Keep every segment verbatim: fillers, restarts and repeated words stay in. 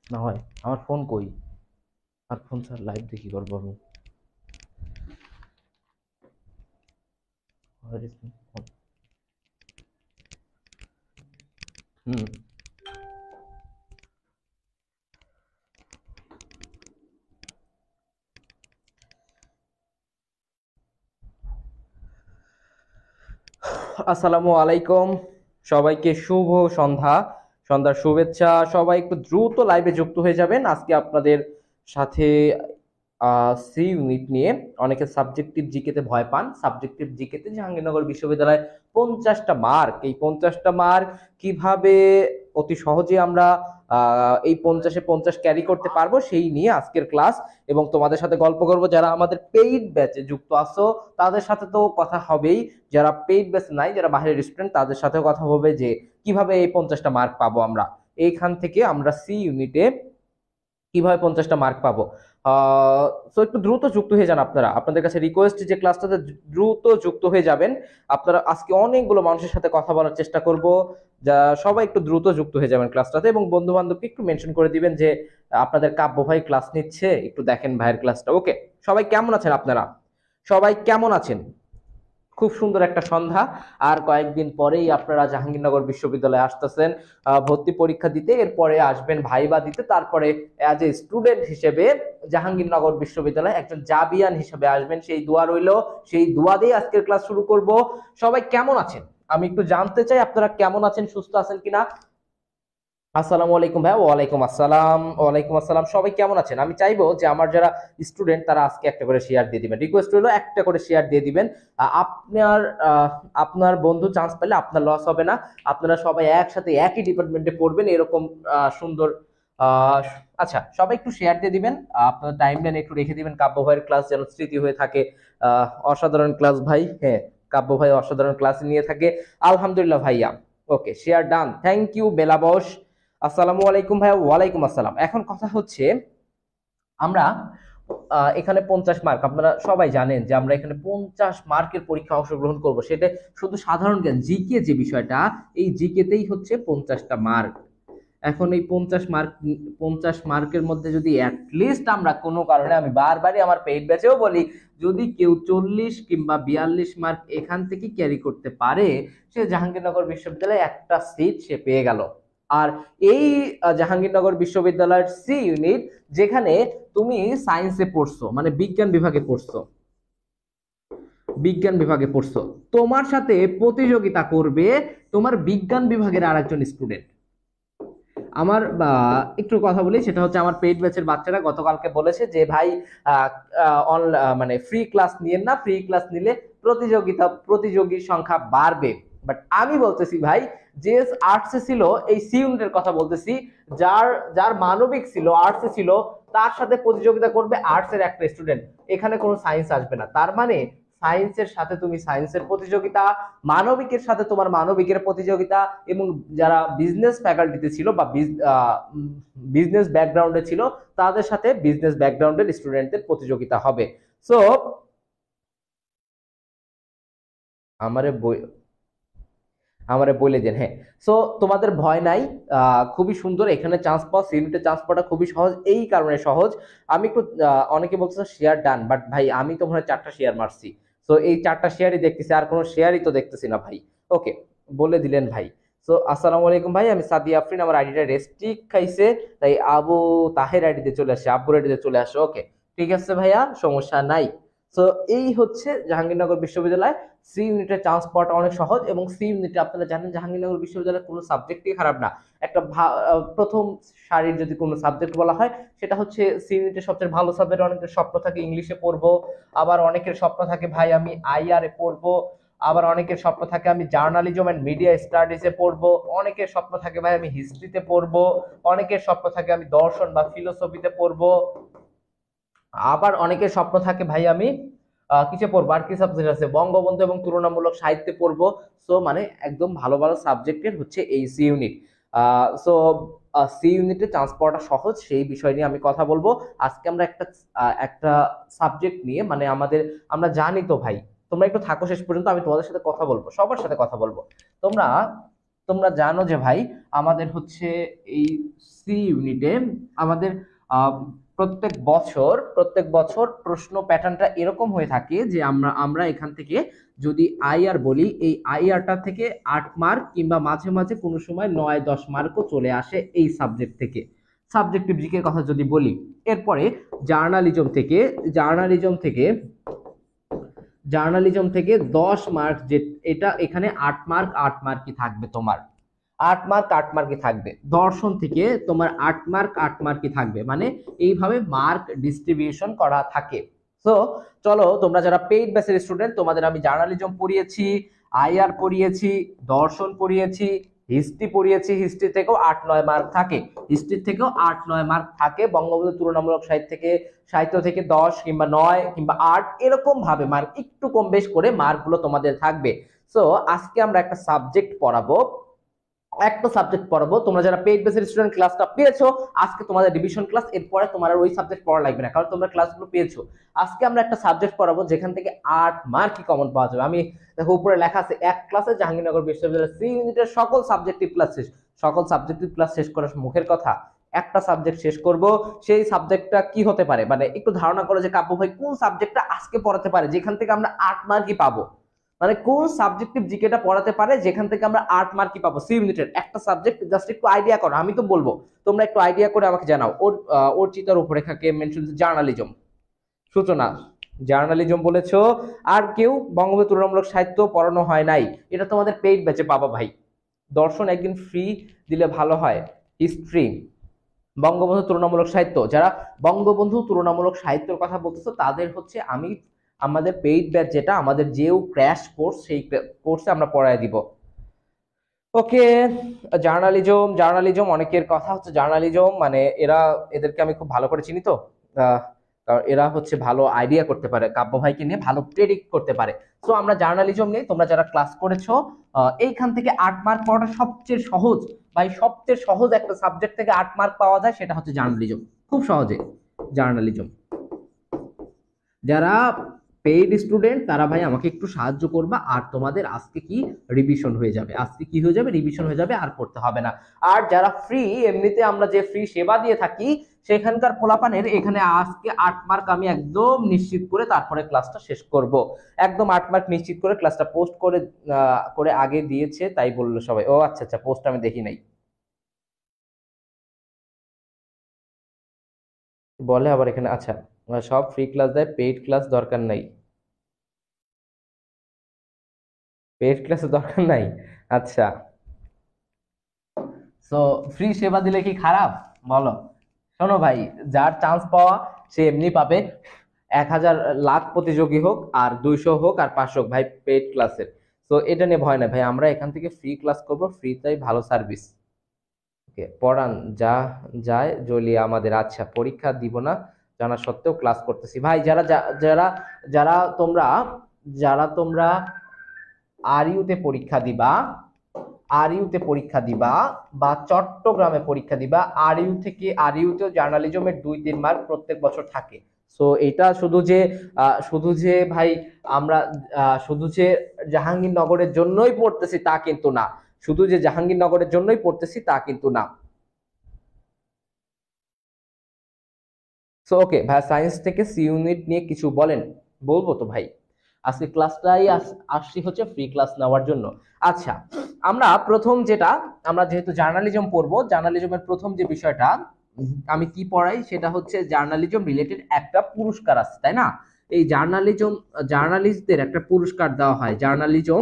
না হয় আমার ফোন কই? আর ফোন স্যার লাইভ দিয়ে কি করবো আমি? Where is my phone? হুম। আসসালামু আলাইকুম, সবাইকে শুভ সন্ধ্যা। সন্ধ্যার শুভেচ্ছা। সবাই একটু দ্রুত লাইভে যুক্ত হয়ে যাবেন। আজকে আপনাদের সাথে সি ইউনিট নিয়ে অনেকে সাবজেক্টিভ জিকেতে ভয় পান। সাবজেক্টিভ জিকেতে জাহাঙ্গীরনগর বিশ্ববিদ্যালয় পঞ্চাশটা মার্ক, এই পঞ্চাশটা মার্ক কিভাবে অতি সহজে আমরা আহ, এই পঞ্চাশে পঞ্চাশ ক্যারি করতে পারবো সেই নিয়ে আজকের ক্লাস। এবং তোমাদের সাথে গল্প করব, যারা আমাদের পেইড ব্যাচে যুক্ত আছো তাদের সাথে তো কথা হবেই, যারা পেইড ব্যাচ নাই, যারা বাইরের স্টুডেন্ট তাদের সাথেও কথা হবে যে কিভাবে এই পঞ্চাশটা মার্ক পাবো আমরা। এইখান থেকে আমরা সি ইউনিটে কিভাবে পঞ্চাশটা মার্ক পাবো। আহ তো একটু দ্রুত যুক্ত হয়ে যান আপনারা, আপনাদের কাছে রিকোয়েস্ট যে ক্লাসটাতে দ্রুত যুক্ত হয়ে যাবেন। আপনারা আজকে অনেকগুলো মানুষের সাথে কথা বলার চেষ্টা করব, যা সবাই একটু দ্রুত যুক্ত হয়ে যাবেন ক্লাসটাতে, এবং বন্ধু বান্ধবকে একটু মেনশন করে দিবেন যে আপনাদের কাব্য ভাই ক্লাস নিচ্ছে, একটু দেখেন ভাইয়ের ক্লাসটা। ওকে, সবাই কেমন আছেন আপনারা? সবাই কেমন আছেন? খুব সুন্দর একটা সন্ধ্যা। আর কয়েকদিন পরেই আপনারা জাহাঙ্গীরনগর বিশ্ববিদ্যালয়ে আসতেছেন আহ, ভর্তি পরীক্ষা দিতে, এরপরে আসবেন ভাইবা দিতে, তারপরে অ্যাজ এ স্টুডেন্ট হিসেবে জাহাঙ্গীরনগর বিশ্ববিদ্যালয়ে একজন জাবিয়ান হিসেবে আসবেন। সেই দোয়া রইল, সেই দোয়া দিয়ে আজকের ক্লাস শুরু করব। সবাই কেমন আছেন আমি একটু জানতে চাই, আপনারা কেমন আছেন, সুস্থ আছেন কিনা? আসসালামু আলাইকুম ভাই। ওয়ালাইকুম আসসালাম। ওয়ালাইকুম আসসালাম। সবাই কেমন আছেন? আমি চাইবো যে আমার যারা স্টুডেন্ট তারা আজকে একটা করে শেয়ার দিয়ে দিবেন, রিকোয়েস্ট হলো একটা করে শেয়ার দিয়ে দিবেন। আহ, আপনার আহ, আপনার বন্ধু চান্স পেলে আপনার লস হবে না। আপনারা সবাই একসাথে একই ডিপার্টমেন্টে পড়বেন, এরকম আহ, সুন্দর। আহ, আচ্ছা, সবাই একটু শেয়ার দিয়ে দিবেন। আহ, আপনার টাইম লাইন একটু রেখে দিবেন, কাব্য ভাইয়ের ক্লাস যেন স্মৃতি হয়ে থাকে। আহ, অসাধারণ ক্লাস ভাই, হ্যাঁ, কাব্য ভাই অসাধারণ ক্লাস নিয়ে থাকে। আলহামদুলিল্লাহ ভাইয়া। Okay, share done, thank you বেলা বস। আসসালামু আলাইকুম ভাইয়া। ওয়ালাইকুম আসসালাম। এখন কথা হচ্ছে, আমরা আহ, এখানে পঞ্চাশ মার্ক, আপনারা সবাই জানেন যে আমরা এখানে পঞ্চাশ মার্কের পরীক্ষা অংশগ্রহণ করব। সেটা শুধু সাধারণ জ্ঞান, জিকে যে বিষয়টা, এই জিকেতেই হচ্ছে পঞ্চাশটা মার্ক। এখন এই পঞ্চাশ মার্ক, পঞ্চাশ মার্কের মধ্যে যদি অ্যাটলিস্ট আমরা কোনো কারণে, আমি বারবারই আমার পেইড ব্যাচেও বলি, যদি কেউ চল্লিশ কিংবা বিয়াল্লিশ মার্ক এখান থেকে ক্যারি করতে পারে, সে জাহাঙ্গীরনগর বিশ্ববিদ্যালয়ে একটা সিট সে পেয়ে গেল। আর এই আহ, জাহাঙ্গীরনগর বিশ্ববিদ্যালয়ের সি ইউনিট, যেখানে তুমি সায়েন্সে পড়ছো, মানে বিজ্ঞান বিভাগে পড়ছো, বিজ্ঞান বিভাগে পড়ছো, তোমার সাথে প্রতিযোগিতা করবে তোমার বিজ্ঞান বিভাগের আরেকজন স্টুডেন্ট। আমার বা একটু কথা বলি, সেটা হচ্ছে আমার পেইড ব্যাচের বাচ্চারা গতকালকে বলেছে যে ভাই আহ, আহ, অন- আহ, মানে ফ্রি ক্লাস নিয়েন না, ফ্রি ক্লাস নিলে প্রতিযোগিতা প্রতিযোগীর সংখ্যা বাড়বে। বাট আমি বলতেছি ভাই, যে আর্টসে ছিল, এই সি ইউনিটের কথা বলতেছি, যার যার মানবিক ছিল, আর্টসে ছিল, তার সাথে প্রতিযোগিতা করবে আর্টসের একটা স্টুডেন্ট। এখানে কোনো সায়েন্স আসবে না। তার মানে সায়েন্সের সাথে তুমি সায়েন্সের প্রতিযোগিতা, মানবিকের সাথে তোমার মানবিকের প্রতিযোগিতা, এবং যারা বিজনেস ফ্যাকাল্টিতে ছিল বা বিজনেস ব্যাকগ্রাউন্ডে ছিল, তাদের সাথে বিজনেস ব্যাকগ্রাউন্ডের স্টুডেন্টদের প্রতিযোগিতা হবে। সো আমারে বই আমারে বলে দেন, হ্যাঁ। সো তোমাদের ভয় নাই, আহ, খুবই সুন্দর এখানে চান্স পাওয়া, সিউনিটে চান্স পাওয়াটা খুবই সহজ। এই কারণে সহজ, আমি একটু আহ, অনেকে বলছে শেয়ার ডান, বাট ভাই আমি তো মনে হয় চারটা শেয়ার মারছি। তো এই চারটা শেয়ারই দেখতেছি, আর কোনো শেয়ারই তো দেখতেছি না ভাই। ওকে, বলে দিলেন ভাই। সো আসসালামু আলাইকুম ভাই, আমি সাদি আফরিন, আমার আইডিটা রেস্ট্রিক খাইছে, তাই আবু তাহের আইডিতে চলে আসে, আব্বুর আইডিতে চলে আসে। ওকে, ঠিক আছে ভাইয়া, সমস্যা নাই। সো এই হচ্ছে জাহাঙ্গীরনগর বিশ্ববিদ্যালয়। সি ইউনিটে চান্স পাওয়াটা অনেক সহজ, এবং সি ইউনিটে আপনারা জানেন জাহাঙ্গীরনগর বিশ্ববিদ্যালয়ের কোনো সাবজেক্টই খারাপ না। একটা প্রথম সারির যদি কোনো সাবজেক্ট বলা হয়, সেটা হচ্ছে সি ইউনিটের সবচেয়ে ভালো সাবজেক্ট। অনেকের স্বপ্ন থাকে ইংলিশে পড়বো, আবার অনেকের স্বপ্ন থাকে ভাই আমি আইআর এ পড়বো, আবার অনেকের স্বপ্ন থাকে আমি জার্নালিজম এন্ড মিডিয়া স্টাডিজে পড়বো, অনেকের স্বপ্ন থাকে ভাই আমি হিস্ট্রিতে পড়বো, অনেকের স্বপ্ন থাকে আমি দর্শন বা ফিলোসফিতে পড়বো, আবার অনেকের স্বপ্ন থাকে ভাই আমি আহ, কিসে পড়বো, আর কি সাবজেক্ট আছে, বঙ্গবন্ধু এবং তুলনামূলক সাহিত্যে পড়বো। সো মানে একদম ভালো ভালো সাবজেক্টের হচ্ছে এই সি ইউনিট। সো সি ইউনিটে চান্স পাওয়াটা সহজ, সেই বিষয় নিয়ে আমি কথা বলবো আজকে। আমরা একটা আহ, একটা সাবজেক্ট নিয়ে, মানে আমাদের, আমরা জানি তো ভাই, তোমরা একটু থাকো শেষ পর্যন্ত, আমি তোমাদের সাথে কথা বলবো, সবার সাথে কথা বলবো। তোমরা তোমরা জানো যে ভাই আমাদের হচ্ছে এই সি ইউনিটে আমাদের আহ, প্রত্যেক বছর প্রত্যেক বছর প্রশ্ন প্যাটার্নটা এরকম হয়ে থাকে যে আমরা আমরা এখান থেকে যদি আইআর বলি, এই আইআরটা থেকে আট মার্ক কিংবা মাঝে মাঝে কোনো সময় নয় দশ মার্কও চলে আসে এই সাবজেক্ট থেকে। সাবজেক্টিভ জিকের কথা যদি বলি, এরপরে জার্নালিজম থেকে জার্নালিজম থেকে জার্নালিজম থেকে দশ মার্ক, যে এটা এখানে আট মার্ক আট মার্কই থাকবে তোমার, আট মার্ক আট মার্কই থাকবে। দর্শন থেকে তোমার আট মার্ক আট মার্কই থাকবে, মানে এইভাবে মার্ক ডিস্ট্রিবিউশন করা থাকে। সো চলো, তোমরা যারা পেইড ব্যাচের স্টুডেন্ট, তোমাদের আমি জার্নালিজম পড়িয়েছি, আইআর পড়িয়েছি, দর্শন পড়িয়েছি, হিস্ট্রি পড়িয়েছি। হিস্ট্রি থেকেও আট নয় মার্ক থাকে, হিস্ট্রি থেকেও আট নয় মার্ক থাকে। বঙ্গবন্ধু তুলনামূলক সাহিত্য থেকে সাহিত্য থেকে দশ কিংবা নয় কিংবা আট, এরকম ভাবে মার্ক একটু কম বেশ করে মার্কগুলো তোমাদের থাকবে। সো আজকে আমরা একটা সাবজেক্ট পড়াবো, একটা সাবজেক্ট পড়াবো। তোমরা যারা পেইড বেসের স্টুডেন্ট ক্লাসটা পেয়েছো, আজকে তোমাদের ডিভিশন ক্লাস, এরপরে তোমার আর ওই সাবজেক্ট পড়া লাগবে না, কারণ তোমরা ক্লাসগুলো পেয়েছো। আজকে আমরা একটা সাবজেক্ট পড়াবো যেখান থেকে আট মার্কই কমন পাওয়া যাবে। আমি দেখো উপরে লেখা আছে, এক ক্লাসে জাহাঙ্গীরনগর বিশ্ববিদ্যালয়ের সি ইউনিটের সকল সাবজেক্টিভ ক্লাস শেষ। সকল সাবজেক্টিভ ক্লাস শেষ করার মুখের কথা, একটা সাবজেক্ট শেষ করব। সেই সাবজেক্টটা কি হতে পারে, মানে একটু ধারণা করো যে কাব্য ভাই কোন সাবজেক্টটা আজকে পড়াতে পারে যেখান থেকে আমরা আট মার্কই পাবো, মানে কোন সাবজেক্টিভ জিকেটা পড়াতে পারে যেখান থেকে আমরা আট মার্কই পাবো। সি ইউনিটের একটা সাবজেক্ট, জাস্ট একটু আইডিয়া করো, আমি তো বলবো, তোমরা একটু আইডিয়া করে আমাকে জানাও। ওর ওর চিতার উপরে থাকে মেনশন জার্নালিজম, সূচনা জার্নালিজম বলেছো। আর কেউ বঙ্গবন্ধু তুলনামূলক সাহিত্য পড়ানো হয় নাই, এটা তোমাদের পেইড ব্যাচে পাবা ভাই। দর্শন একদিন ফ্রি দিলে ভালো হয়। হিস্ট্রি, বঙ্গবন্ধু তুলনামূলক সাহিত্য, যারা বঙ্গবন্ধু তুলনামূলক সাহিত্যের কথা বলতেছো তাদের হচ্ছে আমি আমাদের পেইড ব্যাচ, যেটা আমাদের যেও ক্র্যাশ কোর্স, সেই কোর্সে আমরা পড়ায় দিব। ওকে, জার্নালিজম জার্নালিজম অনেকের কথা হচ্ছে জার্নালিজম মানে এরা, এদেরকে আমি খুব ভালো করে চিনি তো, আহ, কারণ এরা হচ্ছে ভালো আইডিয়া করতে পারে, কাব্য ভাইকে নিয়ে ভালো প্রেডিক্ট করতে পারে। সো আমরা জার্নালিজম নিয়ে, তোমরা যারা ক্লাস করেছো, আহ, এইখান থেকে আট মার্ক পাওয়াটা সবচেয়ে সহজ ভাই, সবচেয়ে সহজ একটা সাবজেক্ট থেকে আট মার্ক পাওয়া যায়, সেটা হচ্ছে জার্নালিজম, খুব সহজে। জার্নালিজম যারা পেইড স্টুডেন্ট তারা ভাই আমাকে একটু সাহায্য করবা, আর তোমাদের আজকে কি রিভিশন হয়ে যাবে, আজকে কি হয়ে যাবে, রিভিশন হয়ে যাবে, আর পড়তে হবে না। আর যারা ফ্রি, এমনিতে আমরা যে ফ্রি সেবা দিয়ে থাকি, সেখানকার পোলাপানের এখানে আজকে আট মার্ক আমি একদম নিশ্চিত করে তারপরে ক্লাসটা শেষ করব। একদম আট মার্ক নিশ্চিত করে ক্লাসটা পোস্ট করে করে আগে দিয়েছে, তাই বললো সবাই। ও আচ্ছা আচ্ছা, পোস্ট আমি দেখি নাই, বলে আবার এখানে। আচ্ছা, সব ফ্রি ক্লাস দেয়, পেইড ক্লাস দরকার নাই, পেইড ক্লাসের দরকার নাই। আচ্ছা, সো ফ্রি সেবা দিলে কি খারাপ বলো? শোনো ভাই, যার চান্স পাওয়া সে এমনি পাবে, এক হাজার লাখ প্রতিযোগী হোক আর দুইশো হোক আর পাঁচশো হোক ভাই, পেইড ক্লাসের। তো এটা নিয়ে ভয় নাই ভাই, আমরা এখান থেকে ফ্রি ক্লাস করবো, ফ্রিতেই ভালো সার্ভিস। ওকে, পড়ান যা যায় জ্বলিয়ে আমাদের। আচ্ছা, পরীক্ষা দিব না জানা সত্ত্বেও ক্লাস করতেছি ভাই। যারা যা- যারা যারা তোমরা যারা তোমরা আর ইউতে পরীক্ষা দিবা, আর ইউতে পরীক্ষা দিবা বা চট্টগ্রামে পরীক্ষা দিবা, আর ইউ থেকে, আর ইউতে জার্নালিজমের দুই তিন মার্ক প্রত্যেক বছর থাকে। সো এটা শুধু যে আহ, শুধু যে ভাই আমরা আহ, শুধু যে জাহাঙ্গীরনগরের জন্যই পড়তেছি তা কিন্তু না, শুধু যে জাহাঙ্গীরনগরের জন্যই পড়তেছি তা কিন্তু না। সো ওকে ভাই, সায়েন্স থেকে সি ইউনিট নিয়ে কিছু বলেন। বলবো তো ভাই, আজকে ক্লাসটাই আস- আসছি হচ্ছে ফ্রি ক্লাস নেওয়ার জন্য। আচ্ছা, আমরা প্রথম যেটা, আমরা যেহেতু জার্নালিজম পড়বো, জার্নালিজমের প্রথম যে বিষয়টা উম, আমি কি পড়াই সেটা হচ্ছে জার্নালিজম রিলেটেড একটা পুরস্কার আছে, তাই না? এই জার্নালিজম জার্নালিস্টদের একটা পুরস্কার দেওয়া হয়, জার্নালিজম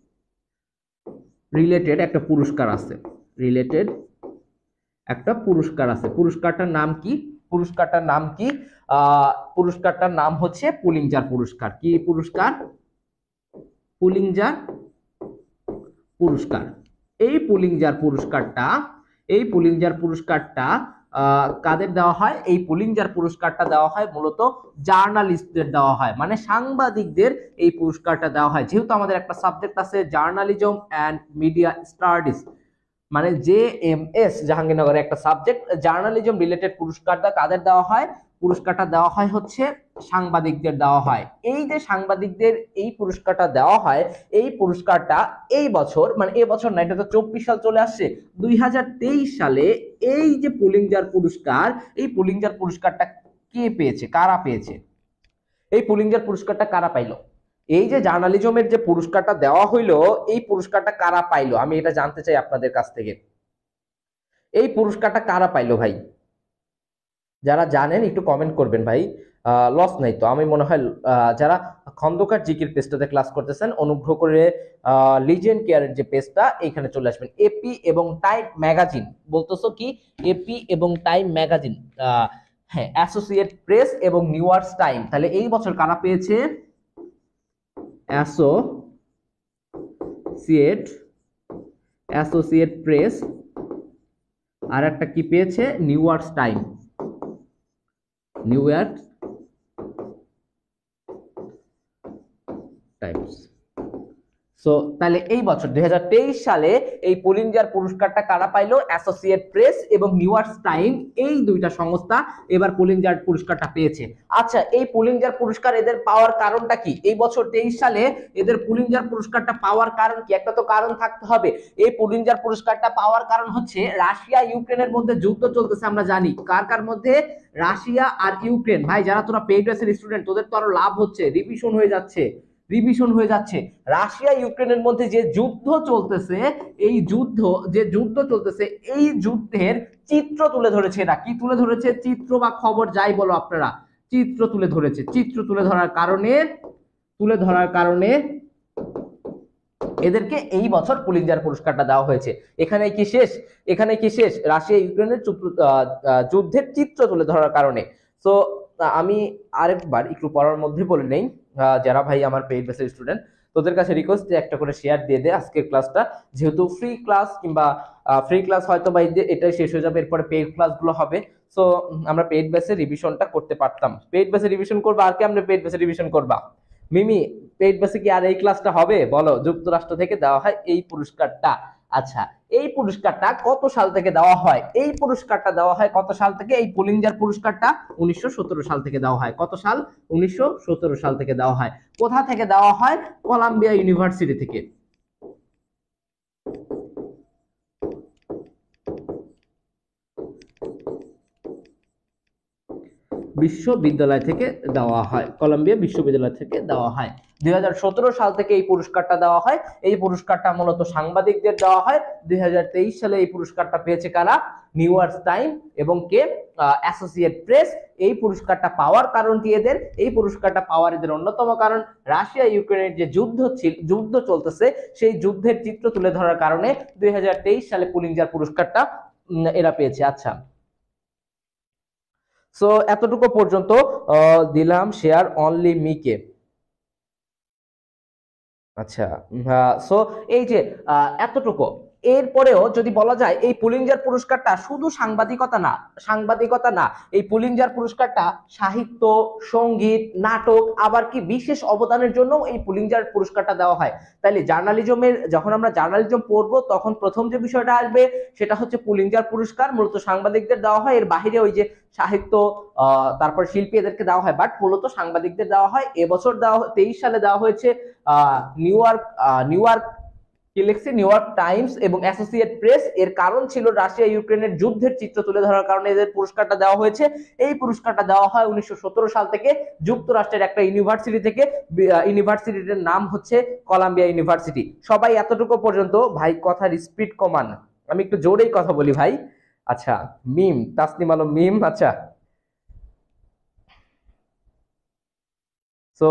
রিলেটেড একটা পুরস্কার আছে, রিলেটেড একটা পুরস্কার আছে। পুরস্কারটার নাম কি? পুরস্কারটার নাম কি আহ পুরস্কারটার নাম হচ্ছে পুলিংজার পুরস্কার। কি পুরস্কার? পুলিংজার পুরস্কার। এই পুলিংজার পুরস্কারটা এই পুলিংজার পুরস্কারটা আহ, কাদের দেওয়া হয়? এই পুলিংজার পুরস্কারটা দেওয়া হয় মূলত জার্নালিস্টদের দেওয়া হয়, মানে সাংবাদিকদের এই পুরস্কারটা দেওয়া হয়। যেহেতু আমাদের একটা সাবজেক্ট আছে জার্নালিজম অ্যান্ড মিডিয়া স্টাডিজ, মানে জে এম এস জাহাঙ্গীরনগরের একটা সাবজেক্ট, জার্নালিজম রিলেটেড পুরস্কারটা কাদের দেওয়া হয়? পুরস্কারটা দেওয়া হয় হচ্ছে সাংবাদিকদের দেওয়া হয়। এই যে সাংবাদিকদের এই পুরস্কারটা দেওয়া হয়, এই পুরস্কারটা এই বছর, মানে এই বছর না, এটা তো চব্বিশ সাল চলে আসছে, দুই হাজার তেইশ সালে এই যে পুলিৎজার পুরস্কার, এই পুলিৎজার পুরস্কারটা কে পেয়েছে, কারা পেয়েছে? এই পুলিৎজার পুরস্কারটা কারা পাইলো? এই যে জার্নালিজমের যে পুরস্কারটা দেওয়া হইলো, এই পুরস্কারটা কারা পাইলো আমি এটা জানতে চাই আপনাদের কাছ থেকে। এই পুরস্কারটা কারা পাইলো ভাই? যারা জানেন একটু কমেন্ট করবেন ভাই, লস নাই তো। আমি মনে হয় যারা খন্দকার জিকির পেজটাতে ক্লাস করতেছেন, অনুগ্রহ করে লিজেন্ড কেয়ারের যে পেজটা, এখানে চলে আসবেন। এপি এবং টাইম ম্যাগাজিন বলতেছো কি? এপি এবং টাইম ম্যাগাজিন, হ্যাঁ, অ্যাসোসিয়েট প্রেস এবং নিউ ইয়র্ক টাইম। তাহলে এই বছর কারা পেয়েছে? অ্যাসোসিয়েট অ্যাসোসিয়েট প্রেস, আর একটা কি পেয়েছে? New York Time, New York Times. So তাহলে এই বছর দুই হাজার তেইশ সালে এই পুলিৎজার পুরস্কারটা কারা পাইলো? অ্যাসোসিয়েট প্রেস এবং নিউ ইয়র্ক টাইম, এই দুইটা সংস্থা এবার পুলিৎজার পুরস্কারটা পেয়েছে। আচ্ছা, এই পুলিৎজার পুরস্কার এদের পাওয়ার কারণটা কি? এই বছর তেইশ সালে এদের পুলিৎজার পুরস্কারটা পাওয়ার কারণ কি? একটা তো কারণ থাকতে হবে। এই পুলিৎজার পুরস্কারটা পাওয়ার কারণ হচ্ছে রাশিয়া ইউক্রেনের মধ্যে যুদ্ধ চলতেছে, আমরা জানি। কার কার মধ্যে? রাশিয়া আর ইউক্রেন। ভাই যারা তোরা পেইড ব্যাচের স্টুডেন্ট, তোদের তো আরো লাভ হচ্ছে, রিভিশন হয়ে যাচ্ছে রিভিশন হয়ে যাচ্ছে রাশিয়া ইউক্রেনের মধ্যে যে যুদ্ধ চলতেছে, এই যুদ্ধ যে যুদ্ধ চলতেছে এই যুদ্ধের চিত্র তুলে ধরেছে। এরা কি তুলে ধরেছে? চিত্র বা খবর যাই বলো আপনারা, চিত্র তুলে ধরেছে। চিত্র তুলে ধরার কারণে তুলে ধরার কারণে এদেরকে এই বছর পুলিৎজার পুরস্কারটা দেওয়া হয়েছে। এখানে কি শেষ? এখানে কি শেষ? রাশিয়া ইউক্রেনের যুদ্ধের চিত্র তুলে ধরার কারণে। তো আমি আরেকবার একটু পড়ার মধ্যে বলে নেই, যারা ভাই আমার পেইড বেসের স্টুডেন্ট, তোদের কাছে রিকোয়েস্ট যে একটা করে শেয়ার দিয়ে দে আজকের ক্লাসটা, যেহেতু ফ্রি ক্লাস, কিংবা ফ্রি ক্লাস হয়তো বা এটাই শেষ হয়ে যাবে, এরপরে পেইড ক্লাসগুলো হবে। সো আমরা পেইড বেসে রিভিশনটা করতে পারতাম। পেইড বেসে রিভিশন করবা, আর কেমনে পেইড বেসে রিভিশন করবা? মিমি, পেইড বেসে কি আর এই ক্লাসটা হবে? বলো। যুক্তরাষ্ট্র থেকে দেওয়া হয় এই পুরস্কারটা। আচ্ছা, এই পুরস্কারটা কত সাল থেকে দেওয়া হয়? এই পুরস্কারটা দেওয়া হয় কত সাল থেকে? এই পুলিৎজার পুরস্কারটা উনিশশো সতেরো সাল থেকে দেওয়া হয়। কত সাল? উনিশশো সতেরো সাল থেকে দেওয়া হয়। কোথা থেকে দেওয়া হয়? কলাম্বিয়া ইউনিভার্সিটি থেকে। বিশ্ববিদ্যালয় থেকে দেওয়া হয়, কলম্বিয়া বিশ্ববিদ্যালয় থেকে দেওয়া হয়। দুই হাজার সতেরো সাল থেকে এই পুরস্কারটা দেওয়া হয়। এই পুরস্কারটা মূলত সাংবাদিকদের দেওয়া হয়। দুই হাজার তেইশ সালে এই পুরস্কারটা পেয়েছে কারা? নিউ ইয়র্ক টাইম এবং কে? Associate press. এই পুরস্কারটা পাওয়ার কারণ কি এদের? এই পুরস্কারটা পাওয়ার এদের অন্যতম কারণ রাশিয়া ইউক্রেনের যে যুদ্ধ ছিল, যুদ্ধ চলতেছে, সেই যুদ্ধের চিত্র তুলে ধরার কারণে দুই হাজার তেইশ সালে পুলিৎজার পুরস্কারটা এরা পেয়েছে। আচ্ছা, সো এতটুকু পর্যন্ত দিলাম শেয়ার অনলি মিকে। আচ্ছা, সো এই যে এতটুকু, এরপরেও যদি বলা যায় এই পুলিৎজার পুরস্কারটা শুধু সাংবাদিকতা না, সাংবাদিকতা না এই পুলিৎজার পুরস্কারটা সাহিত্য, সঙ্গীত, নাটক, আবার কি বিশেষ অবদানের জন্য এই পুলিৎজার পুরস্কারটা দেওয়া হয়। তাইলে জার্নালিজমের, যখন আমরা জার্নালিজম পড়বো, তখন প্রথম যে বিষয়টা আসবে সেটা হচ্ছে পুলিৎজার পুরস্কার মূলত সাংবাদিকদের দেওয়া হয়। এর বাহিরে ওই যে সাহিত্য, আহ তারপর শিল্পী, এদেরকে দেওয়া হয়, বাট মূলত সাংবাদিকদের দেওয়া হয়। এবছর দেওয়া, তেইশ সালে দেওয়া হয়েছে আহ নিউ ইয়র্ক নিউ ইয়র্ক কি লিখছে? নিউ ইয়র্ক টাইমস এবং অ্যাসোসিয়েট প্রেস। এর কারণ ছিল রাশিয়া ইউক্রেনের যুদ্ধের চিত্র তুলে ধরার কারণে এদের পুরস্কারটা দেওয়া হয়েছে। এই পুরস্কারটা দেওয়া হয় উনিশশো সতেরো সাল থেকে যুক্তরাষ্ট্রের একটা ইউনিভার্সিটি থেকে। ইউনিভার্সিটির নাম হচ্ছে কলাম্বিয়া ইউনিভার্সিটি। সবাই এতটুকু পর্যন্ত। ভাই কথার স্পিড কমান, আমি একটু জোরেই কথা বলি ভাই। আচ্ছা, মিম, তাসনিম আলম মিম। আচ্ছা, সো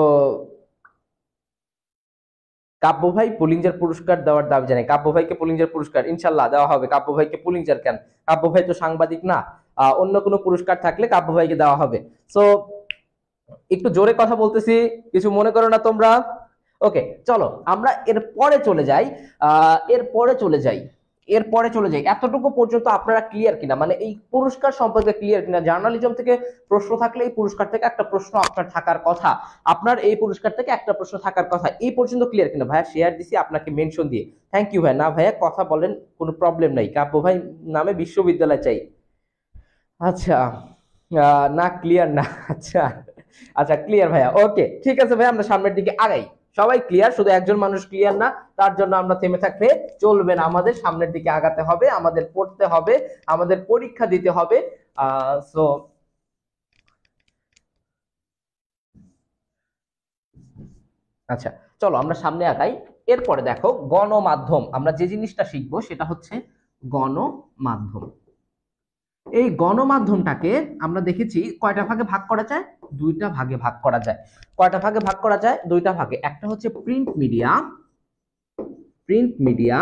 কাব্য ভাই পুলিৎজার পুরস্কার দেওয়ার দাবি জানাই। কাব্য ভাইকে পুলিৎজার পুরস্কার ইনশাল্লাহ দেওয়া হবে। কাব্য ভাইকে পুলিৎজার কেন? কাব্য ভাই তো সাংবাদিক না, অন্য কোনো পুরস্কার থাকলে কাব্য ভাইকে দেওয়া হবে। সো একটু জোরে কথা বলতেছি, কিছু মনে করো না তোমরা। ওকে, চলো আমরা এর পরে চলে যাই। আহ এর পরে চলে যাই এরপরে চলে যাই, এতটুকু পর্যন্ত আপনারা ক্লিয়ার কিনা, মানে এই পুরস্কার সম্পর্কে ক্লিয়ার কিনা? জার্নালিজম থেকে প্রশ্ন থাকলে এই পুরস্কার থেকে একটা প্রশ্ন আপনার থাকার কথা, আপনার এই পুরস্কার থেকে একটা প্রশ্ন থাকার কথা, এই পর্যন্ত ক্লিয়ার কিনা? ভাইয়া শেয়ার দিছি আপনাকে মেনশন দিয়ে, থ্যাংক ইউ ভাই। না ভাইয়া কথা বলেন, কোনো প্রবলেম নাই, কাব্য ভাই নামে বিশ্ববিদ্যালয় চাই। আচ্ছা, আহ, না ক্লিয়ার না, আচ্ছা আচ্ছা ক্লিয়ার ভাইয়া, ওকে ঠিক আছে ভাই, আমরা সামনের দিকে আগাই। সবাই ক্লিয়ার, শুধু একজন মানুষ ক্লিয়ার না, তার জন্য আমরা থেমে থাকলে চলবে না, আমাদের সামনের দিকে আগাতে হবে, আমাদের পড়তে হবে, আমাদের পরীক্ষা দিতে হবে। আহ সো আচ্ছা, চলো আমরা সামনে আগাই। এরপরে দেখো গণমাধ্যম, আমরা যে জিনিসটা শিখবো সেটা হচ্ছে গণমাধ্যম। এই গণমাধ্যমটাকে আমরা দেখেছি কয়টা ভাগে ভাগ করা যায়? দুইটা ভাগে ভাগ করা যায়। কয়টা ভাগে ভাগ করা যায়? দুইটা ভাগে। একটা হচ্ছে প্রিন্ট মিডিয়া, প্রিন্ট মিডিয়া,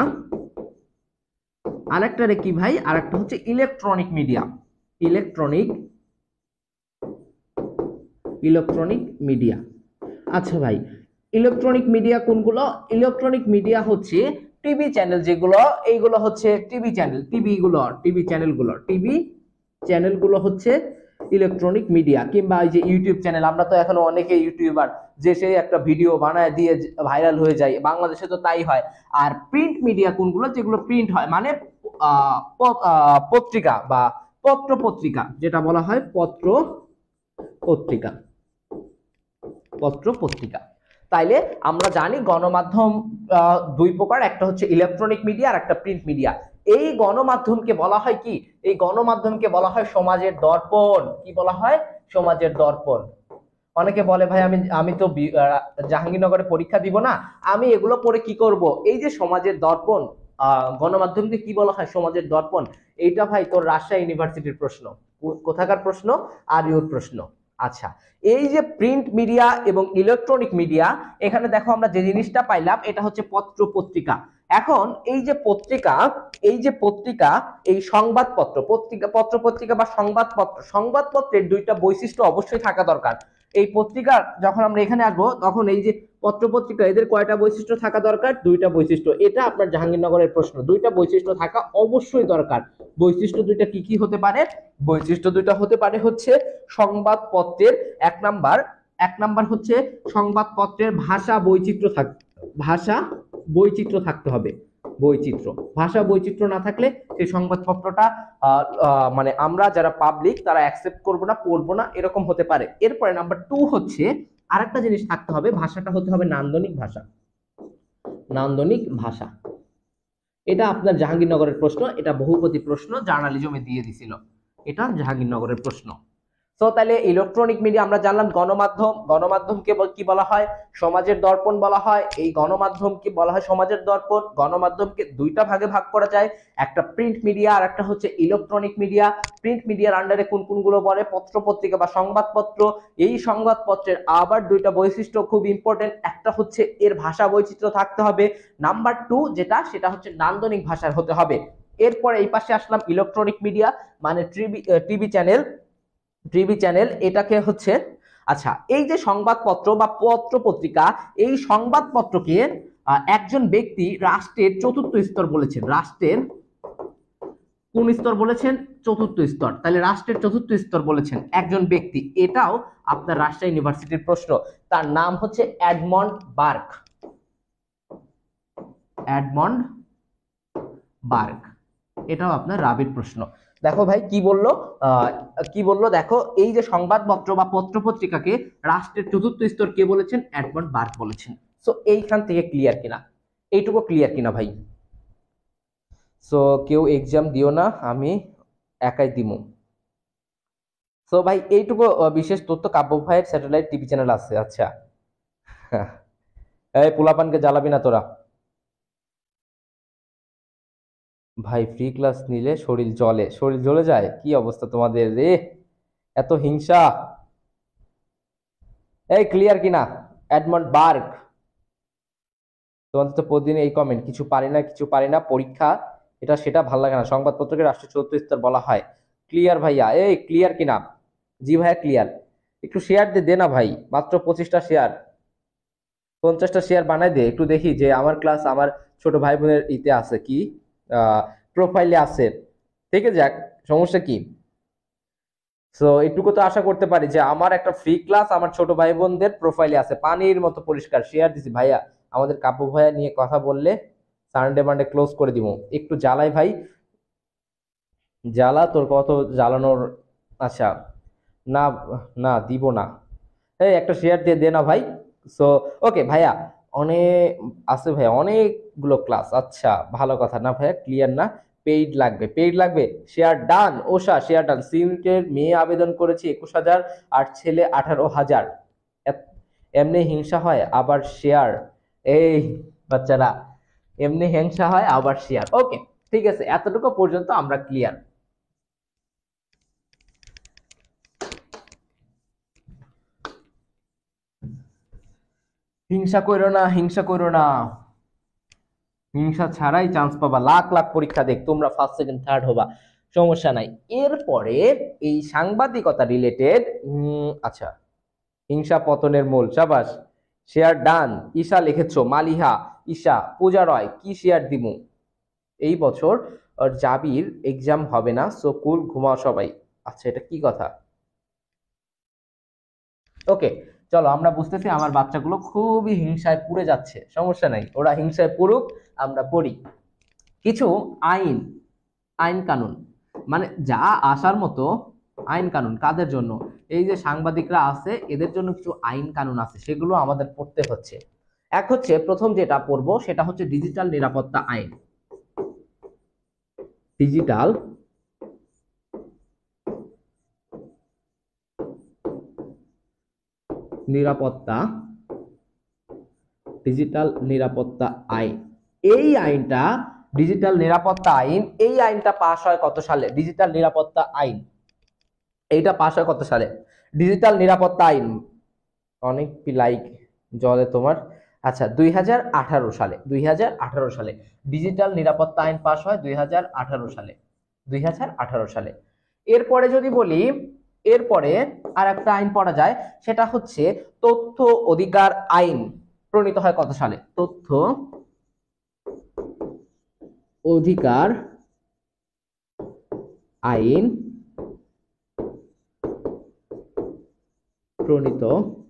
আরেকটা রে কি ভাই, আরেকটা হচ্ছে electronic media, electronic electronic media. আচ্ছা ভাই, ইলেকট্রনিক মিডিয়া কোনগুলো? ইলেকট্রনিক মিডিয়া হচ্ছে টিভি চ্যানেল যেগুলো, এইগুলো হচ্ছে টিভি চ্যানেল, টিভি গুলো, টিভি চ্যানেলগুলো, টিভি চ্যানেলগুলো হচ্ছে ইলেকট্রনিক মিডিয়া। কিংবা এই যে ইউটিউব চ্যানেল, আমরা তো এখন অনেকে ইউটিউবার যে সে একটা ভিডিও বানায় দিয়ে ভাইরাল হয়ে যায়, বাংলাদেশে তো তাই হয়। আর প্রিন্ট মিডিয়া কোনগুলো? যেগুলো প্রিন্ট হয়, মানে আহ, প- আহ, পত্রিকা বা পত্র পত্রিকা, যেটা বলা হয় পত্র পত্রিকা, পত্র পত্রিকা। তাইলে আমরা জানি গণমাধ্যম আহ, দুই প্রকার, একটা হচ্ছে ইলেকট্রনিক মিডিয়া আর একটা প্রিন্ট মিডিয়া। এই গণমাধ্যমকে বলা হয় কি? এই গণমাধ্যমকে বলা হয় সমাজের দর্পণ। কি বলা হয়? সমাজের দর্পণ। অনেকে বলে ভাই আমি আমি তো বি- আহ, জাহাঙ্গীরনগরে পরীক্ষা দিব না, আমি এগুলো পড়ে কি করব? এই যে সমাজের দর্পণ, আহ গণমাধ্যমকে কি বলা হয়? সমাজের দর্পণ। এইটা ভাই তোর রাজশাহী ইউনিভার্সিটির প্রশ্ন। কো- কোথাকার প্রশ্ন? আর ইউর প্রশ্ন। আচ্ছা, এই যে প্রিন্ট মিডিয়া এবং ইলেকট্রনিক মিডিয়া, এখানে দেখো আমরা যে জিনিসটা পাইলাম এটা হচ্ছে পত্র পত্রিকা। এখন এই যে পত্রিকা, এই যে পত্রিকা, এই সংবাদপত্র, পত্রিকা, পত্র পত্রিকা বা সংবাদপত্র, সংবাদপত্রের দুইটা বৈশিষ্ট্য অবশ্যই থাকা দরকার। এই পত্রিকার যখন আমরা এখানে আসবো, তখন এই যে পত্র পত্রিকা, এদের কয়টা বৈশিষ্ট্য থাকা দরকার? দুইটা বৈশিষ্ট্য। এটা আপনার জাহাঙ্গীরনগরের প্রশ্ন, দুইটা বৈশিষ্ট্য থাকা অবশ্যই দরকার। বৈশিষ্ট্য দুইটা কি কি হতে পারে? বৈশিষ্ট্য দুইটা হতে পারে হচ্ছে সংবাদপত্রের এক নাম্বার, এক নাম্বার হচ্ছে সংবাদপত্রের ভাষা বৈচিত্র্য থাক, ভাষা বৈচিত্র্য থাকতে হবে। বৈচিত্র্য, ভাষা বৈচিত্র্য না থাকলে সেই সংবাদপত্রটা আহ, আহ, মানে আমরা যারা পাবলিক তারা অ্যাকসেপ্ট করবো না, পড়বো না, এরকম হতে পারে। এরপরে নাম্বার টু হচ্ছে আরেকটা জিনিস থাকতে হবে, ভাষাটা হতে হবে নান্দনিক ভাষা, নান্দনিক ভাষা। এটা আপনার জাহাঙ্গীরনগরের প্রশ্ন, এটা বহুপতি প্রশ্ন, জার্নালিজমে দিয়ে দিছিল, এটা জাহাঙ্গীরনগরের প্রশ্ন। তো তাহলে ইলেকট্রনিক মিডিয়া আমরা জানলাম গণমাধ্যম, গণমাধ্যমকে বল- কি বলা হয়? সমাজের দর্পণ বলা হয়। এই গণমাধ্যমকে বলা হয় সমাজের দর্পণ। গণমাধ্যমকে দুইটা ভাগে ভাগ করা যায়, একটা প্রিন্ট মিডিয়া আর একটা হচ্ছে ইলেকট্রনিক মিডিয়া। প্রিন্ট মিডিয়ার আন্ডারে কোন কোনগুলো বলে? পত্র পত্রিকা বা সংবাদপত্র। এই সংবাদপত্রের আবার দুইটা বৈশিষ্ট্য খুব ইম্পর্টেন্ট, একটা হচ্ছে এর ভাষা বৈচিত্র্য থাকতে হবে, নাম্বার টু যেটা সেটা হচ্ছে নান্দনিক ভাষার হতে হবে। এরপরে এই পাশে আসলাম ইলেকট্রনিক মিডিয়া, মানে TV, TV channel, TV channel এটাকে হচ্ছে, আচ্ছা এই যে সংবাদপত্র বা পত্র পত্রিকা, এই সংবাদপত্রকে আহ, একজন ব্যক্তি রাষ্ট্রের চতুর্থ স্তর বলেছেন। রাষ্ট্রের কোন স্তর বলেছেন? চতুর্থ স্তর। তাহলে রাষ্ট্রের চতুর্থ স্তর বলেছেন একজন ব্যক্তি, এটাও আপনার রাজশাহী ইউনিভার্সিটির প্রশ্ন। তার নাম হচ্ছে এডমন্ড বার্গ, এডমন্ড বার্গ। এটাও আপনার রাবির প্রশ্ন। দেখো ভাই কি বললো, আহ কি বললো দেখো, এই যে সংবাদপত্র বা পত্র পত্রিকাকে রাষ্ট্রের চতুর্থ স্তর কে বলেছেন? এডমন্ড বার্গ বলেছেন। সো এইখান থেকে ক্লিয়ার কিনা? এইটুকু ক্লিয়ার কিনা ভাই? সো কেউ এক্সাম দিও না, আমি একাই দিমু। সো ভাই এইটুকু আহ, বিশেষ তথ্য কাব্য ভাইয়ের স্যাটেলাইট টিভি চ্যানেল আছে। আচ্ছা এই পোলাপানকে জ্বালাবি না তোরা। ভাই ফ্রি ক্লাস নিলে শরীর জ্বলে, শরীর জ্বলে যায়? কি অবস্থা তোমাদের রে, এত হিংসা! এই ক্লিয়ার কিনা? Edmund Burke. তোমাদের তো প্রতিদিন এই কমেন্ট, কিছু পারি না, কিছু পারি না, পরীক্ষা এটা সেটা ভালো লাগে না, সংবাদপত্রকে রাষ্ট্রের চতুর্থ স্তর বলা হয়। ক্লিয়ার ভাইয়া? এই ক্লিয়ার কিনা? জি ভাইয়া ক্লিয়ার। একটু শেয়ার দে দে না ভাই, মাত্র পঁচিশটা শেয়ার, পঞ্চাশটা শেয়ার বানাই দে, একটু দেখি যে আমার ক্লাস আমার ছোট ভাই বোনের ইতে আছে কি, প্রোফাইলে আছে, ঠিক আছে, যাক, সমস্যা কি। সো এটুকু তো আশা করতে পারি যে আমার একটা ফ্রি ক্লাস আমার ছোট ভাই বোনদের প্রোফাইলে আছে, পানির মতো পরিষ্কার শেয়ার দিছি ভাইয়া। আমাদের কাব্য ভাইয়া নিয়ে কথা বললে সানডে মানডে ক্লোজ করে দিব, একটু জ্বালাই ভাই, জ্বালা তোর কত জ্বালানোর। আচ্ছা, না না দিব না, এই একটা শেয়ার দিয়ে দে না ভাই। সো ওকে ভাইয়া, অনেক আছে ভাইয়া, অনেকগুলো ক্লাস, আচ্ছা ভালো কথা না ভাইয়া, ক্লিয়ার না, পেইড লাগবে, পেইড লাগবে, শেয়ার ডান, ওষা শেয়ার ডান। সিউনিটের মেয়ে আবেদন করেছে একুশ হাজার, আর ছেলে আঠারো হাজার। এমনি হিংসা হয় আবার শেয়ার, এই বাচ্চারা, এমনি হিংসা হয় আবার শেয়ার। ওকে ঠিক আছে, এতটুকু পর্যন্ত আমরা ক্লিয়ার। হিংসা করো না, হিংসা করো না, হিংসা ছাড়াই চান্স পাবা, লাখ লাখ পরীক্ষা দেখ, তোমরা ফার্স্ট সেকেন্ড থার্ড হবা, সমস্যা নাই। এরপরে এই সাংবাদিকতা রিলেটেড, আচ্ছা, হিংসা পতনের মূল, সাবাস, শেয়ার ডান। ঈশা লিখেছো, মালিহা, ঈশা, পূজা রয়, কি শেয়ার দিমু? এই বছর জাবির এক্সাম হবে না, সো কুল, ঘুমাও সবাই। আচ্ছা, এটা কি কথা? ওকে চলো, আমরা বুঝতেছি আমার বাচ্চাগুলো খুবই হিংসায় পুড়ে যাচ্ছে, সমস্যা নাই, ওরা হিংসায় পড়ুক, আমরা পড়ি। কিছু আইন, আইন কানুন, মানে যা আসার মতো আইন কানুন কাদের জন্য? এই যে সাংবাদিকরা আছে এদের জন্য কিছু আইন কানুন আছে, সেগুলো আমাদের পড়তে হচ্ছে। এক হচ্ছে, প্রথম যেটা পড়বো সেটা হচ্ছে ডিজিটাল নিরাপত্তা আইন। ডিজিটাল নিরাপত্তা, ডিজিটাল নিরাপত্তা আইন, এই আইনটা, ডিজিটাল নিরাপত্তা আইন, এই আইনটা পাস হয় কত সালে? ডিজিটাল নিরাপত্তা আইন এইটা পাস হয় কত সালে? ডিজিটাল নিরাপত্তা আইন, অনেক লাইক জলে তোমার। আচ্ছা, দুই হাজার আঠারো সালে, দুই হাজার আঠারো সালে ডিজিটাল নিরাপত্তা আইন পাস হয়, দুই হাজার আঠারো সালে, দুই হাজার আঠারো সালে। এরপরে যদি বলি, এরপরে আর একটা আইন পড়া যায়, সেটা হচ্ছে তথ্য অধিকার আইন, প্রণীত হয় কত সালে? তথ্য অধিকার আইন প্রণীত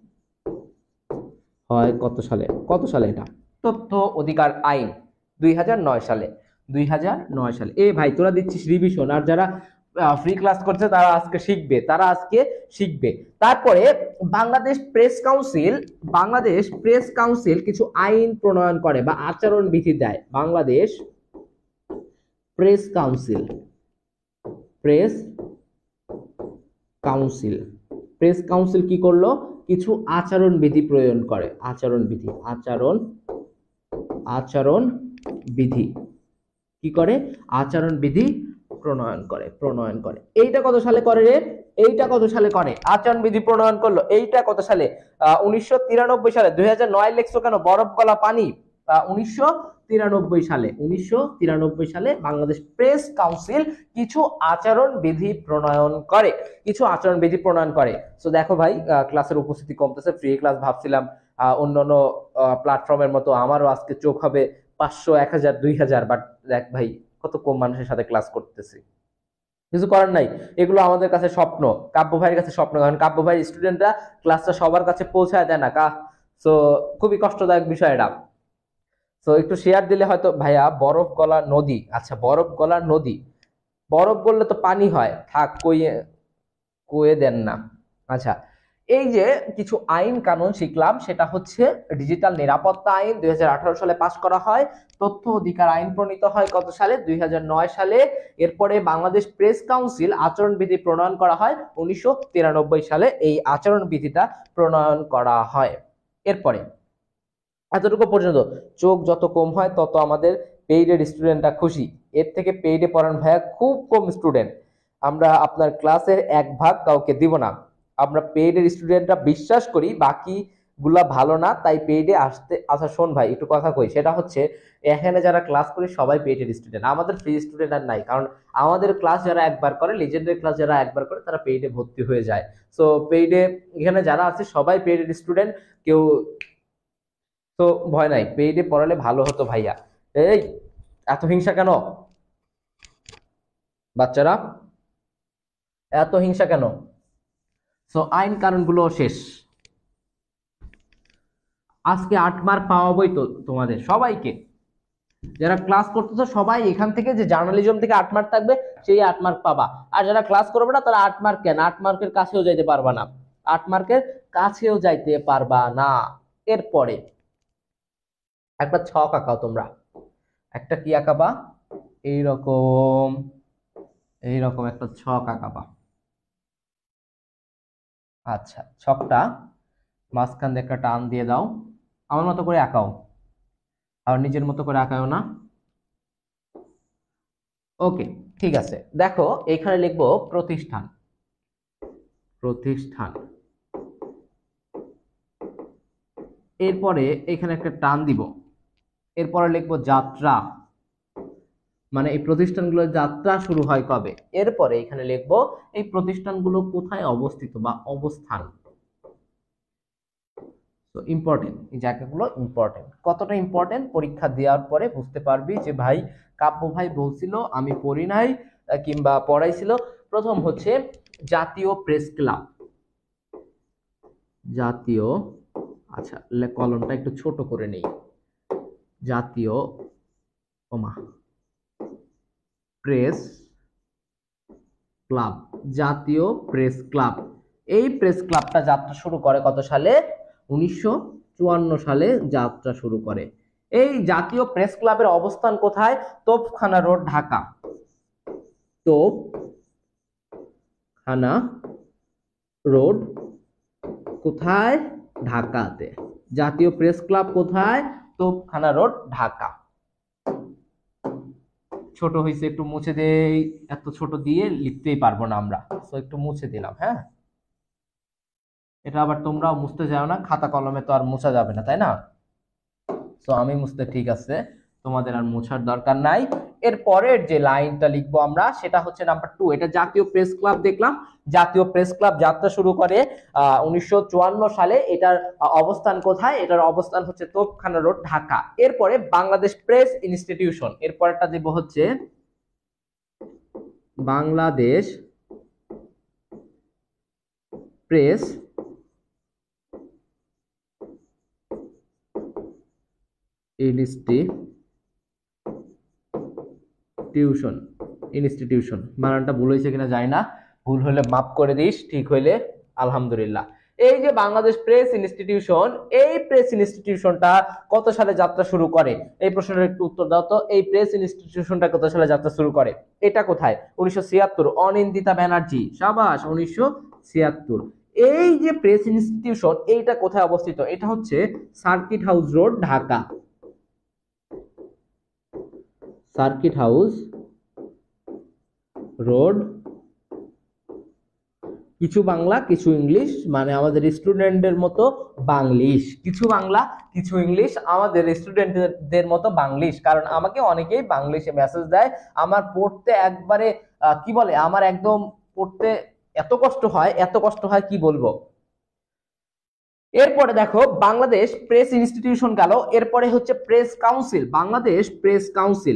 হয় কত সালে? কত সালে এটা? তথ্য অধিকার আইন দুই হাজার নয় সালে, দুই হাজার নয় সালে। এ ভাই তোরা দিচ্ছিস রিভিশন, আর যারা ফ্রি ক্লাস করছে তারা আজকে শিখবে, তারা আজকে শিখবে। তারপরে Bangladesh press council, Bangladesh press Council কিছু আইন প্রণয়ন করে বা আচরণ বিধি দেয়। Bangladesh press council, press council, press Council কি করলো? কিছু আচরণ বিধি প্রয়োগ করে, আচরণ বিধি, আচরণ আচরণ বিধি কি করে? আচরণ বিধি প্রণয়ন করে, প্রণয়ন করে। এইটা কত সালে করে রে? এইটা কত সালে করে? আচরণ বিধি প্রণয়ন করলো, এইটা কত সালে? আহ উনিশশো তিরানব্বই সালে। দুই হাজার নয় লিখছো কেন? বরফ গলা পানি। উনিশশো তিরানব্বই সালে, উনিশশো তিরানব্বই সালে বাংলাদেশ প্রেস কাউন্সিল কিছু আচরণ বিধি প্রণয়ন করে, কিছু আচরণ বিধি প্রণয়ন করে। সো দেখো ভাই, ক্লাসের উপস্থিতি কমতেছে, ফ্রি ক্লাস ভাবছিলাম অন্যান্য প্ল্যাটফর্মের মতো আমারও আজকে চোখ হবে পাঁচশো, এক হাজার, দুই হাজার, বাট দেখ ভাই কত কম মানুষের সাথে ক্লাস করতেছি, কিছু করার নাই, এগুলো আমাদের কাছে স্বপ্ন, কাব্য ভাইয়ের কাছে স্বপ্ন, কারণ কাব্য ভাইয়ের স্টুডেন্টরা ক্লাসটা সবার কাছে পৌঁছায় দেয় না কা। সো খুবই কষ্টদায়ক বিষয় এটা। সো একটু শেয়ার দিলে হয়তো। ভাইয়া বরফ গলা নদী, আচ্ছা বরফ গলা নদী, বরফ গললে তো পানি হয়, থাক কইয়ে কয়ে দেন না। আচ্ছা, এই যে কিছু আইন কানুন শিখলাম, সেটা হচ্ছে ডিজিটাল নিরাপত্তা আইন দুই হাজার আঠারো সালে পাশ করা হয়। তথ্য অধিকার আইন প্রণীত হয় কত সালে? দুই হাজার নয় সালে। এরপরে বাংলাদেশ প্রেস কাউন্সিল আচরণ বিধি প্রণয়ন করা হয় উনিশশো তিরানব্বই সালে, এই আচরণ বিধিটা প্রণয়ন করা হয়। এরপরে এতটুকু পর্যন্ত। চোখ যত কম হয় তত আমাদের পেইডের স্টুডেন্টরা খুশি, এর থেকে পেইডে পড়ান ভাইয়া খুব কম স্টুডেন্ট, আমরা আপনার ক্লাসের এক ভাগ কাউকে দিব না, আমরা পেইডের স্টুডেন্টরা বিশ্বাস করি বাকি গুলা ভালো না, তাই পেইডে আসতে। আচ্ছা শোন ভাই, একটু কথা কই, সেটা হচ্ছে এখানে যারা ক্লাস করি সবাই পেইডের স্টুডেন্ট, আমাদের ফ্রি স্টুডেন্ট আর নাই, কারণ আমাদের ক্লাস যারা একবার করে, লিজেন্ডের ক্লাস যারা একবার করে, তারা পেইডে ভর্তি হয়ে যায়। সো পেইডে এখানে যারা আছে সবাই পেইডের স্টুডেন্ট, কেউ তো ভয় নাই, পেইডে পড়ালে ভালো হতো ভাইয়া। এই এত হিংসা কেন? বাচ্চারা এত হিংসা কেন? সো আইন কানুনগুলো শেষ। আজকে আট মার্ক পাওয়াবই তো তোমাদের সবাইকে, যারা ক্লাস করতেছো সবাই এখান থেকে যে জার্নালিজম থেকে আট মার্ক থাকবে সেই আট মার্ক পাবা। আর যারা ক্লাস করবে না তারা আট মার্ক কেন, আট মার্কের কাছেও যাইতে পারবা না, আট মার্কের কাছেও যাইতে পারবা না। এরপরে একটা ছক আঁকাও তোমরা। একটা কি আঁকাবা? এইরকম এইরকম একটা ছক আঁকাবা। আচ্ছা, ছকটা মাঝখান দিয়ে একটা টান দিয়ে দাও, আমার মতো করে আঁকাও, আর নিজের মতো করে আঁকাও না। ওকে, ঠিক আছে। দেখো এখানে লিখবো প্রতিষ্ঠান, প্রতিষ্ঠান। এরপরে এখানে একটা টান দিব, এরপরে লিখবো যাত্রা, মানে এই প্রতিষ্ঠানগুলোর যাত্রা শুরু হয় কবে। এরপরে এখানে লিখবো এই প্রতিষ্ঠানগুলো কোথায় অবস্থিত বা অবস্থান। তো ইম্পর্টেন্ট, এই জায়গাগুলো ইম্পর্টেন্ট। কতটা ইম্পর্টেন্ট পরীক্ষা দেওয়ার পরে বুঝতে পারবি যে ভাই কাব্য ভাই বলছিল আমি পড়ি নাই কিংবা পড়াইছিল। প্রথম হচ্ছে জাতীয় প্রেস ক্লাব, জাতীয়, আচ্ছা কলমটা একটু ছোট করে নেই, জাতীয় ওমা প্রেস ক্লাব, জাতীয় প্রেস ক্লাব। এই প্রেস ক্লাবটা যাত্রা শুরু করে কত সালে? উনিশশো চুয়ান্ন সালে যাত্রা শুরু করে। এই জাতীয় প্রেস ক্লাবের অবস্থান কোথায়? তোপখানা রোড, ঢাকা। তোপখানা রোড কোথায়? ঢাকাতে। জাতীয় প্রেস ক্লাব কোথায়? তোপখানা রোড, ঢাকা। ছোট হয়েছে একটু মুছে দেই, এত ছোট দিয়ে লিখতেই পারবো না আমরা, তো একটু মুছে দিলাম। হ্যাঁ, এটা আবার তোমরাও মুছতে যাও না, খাতা কলমে তো আর মুছা যাবে না, তাই না? তো আমি মুছতে ঠিক আছে, তোমাদের আর মোছার দরকার নাই। এর পরের যে লাইনটা লিখবো আমরা সেটা হচ্ছে নাম্বার টু। এটা জাতীয় প্রেস ক্লাব দেখলাম, জাতীয় প্রেস ক্লাব যাত্রা শুরু করে আহ উনিশশো চুয়ান্ন সালে। এটার অবস্থান কোথায়? এটার অবস্থান হচ্ছে তোপখানা রোড, ঢাকা। এরপরে বাংলাদেশ প্রেস ইনস্টিটিউশন, এরপরটা দেব হচ্ছে বাংলাদেশ প্রেস ইনস্টিটিউশন, ইনস্টিটিউশন বানানটা ভুল হয়েছে কিনা জানি না, ভুল হলে মাফ করে দিস, ঠিক হইলে আলহামদুলিল্লাহ। এই যে বাংলাদেশ প্রেস ইনস্টিটিউশন, এই প্রেস ইনস্টিটিউশনটা কত সালে যাত্রা শুরু করে? এই প্রশ্নের একটু উত্তর দাও তো। এই প্রেস ইনস্টিটিউশনটা কত সালে যাত্রা শুরু করে? এটা কোথায়? উনিশশো ছিয়াত্তর, অনিন্দিতা ব্যানার্জি, সাবাস, উনিশশো ছিয়াত্তর। এই যে প্রেস ইনস্টিটিউশন এইটা কোথায় অবস্থিত? এটা হচ্ছে circuit house road, Dhaka. Circuit house road, কিছু বাংলা কিছু ইংলিশ, মানে আমাদের স্টুডেন্টদের মতো বাংলিশ, কিছু বাংলা কিছু ইংলিশ, আমাদের স্টুডেন্টদের মতো বাংলিশ। কারণ আমাকে অনেকেই বাংলিশে মেসেজ দেয়, আমার পড়তে একবারে কি বলে, আমার একদম পড়তে এত কষ্ট হয়, এত কষ্ট হয় কি বলবো। এরপরে দেখো বাংলাদেশ প্রেস ইনস্টিটিউশন গেল, এরপরে হচ্ছে press council, Bangladesh press council.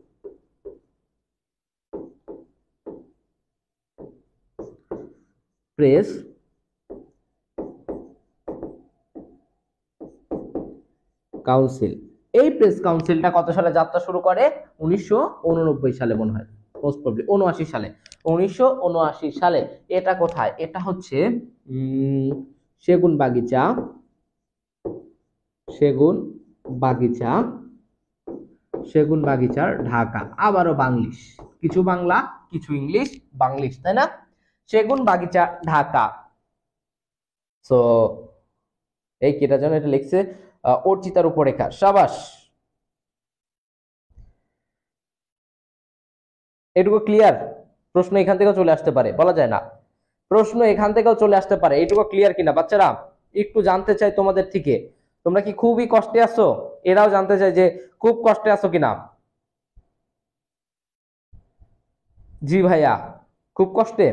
Press council, এই প্রেস কাউন্সিলটা কত সালে যাত্রা শুরু করে? উনিশশো উননব্বই সালে মনে হয়, মোস্ট প্রবাবলি উনআশি সালে, উনিশশো উনআশি সালে। এটা কোথায়? এটা হচ্ছে উম সেগুন বাগিচা, সেগুন বাগিচা, সেগুন বাগিচার, ঢাকা। আবারও বাংলিশ, কিছু বাংলা কিছু ইংলিশ, বাংলিশ, তাই না? সেগুন বাগিচা, ঢাকা। সো এই কেটা যেন এটা লিখছে অর্চিতার উপরেখা, সাবাস। এটুকু ক্লিয়ার? প্রশ্ন এখান থেকেও চলে আসতে পারে, বলা যায় না, প্রশ্ন এখান থেকেও চলে আসতে পারে। এইটুকু ক্লিয়ার কিনা বাচ্চারা? একটু জানতে চাই তোমাদের থেকে, তোমরা কি খুবই কষ্টে আছো? এরাও জানতে চাই যে খুব কষ্টে আছো কিনা। জি ভাইয়া, খুব কষ্টে?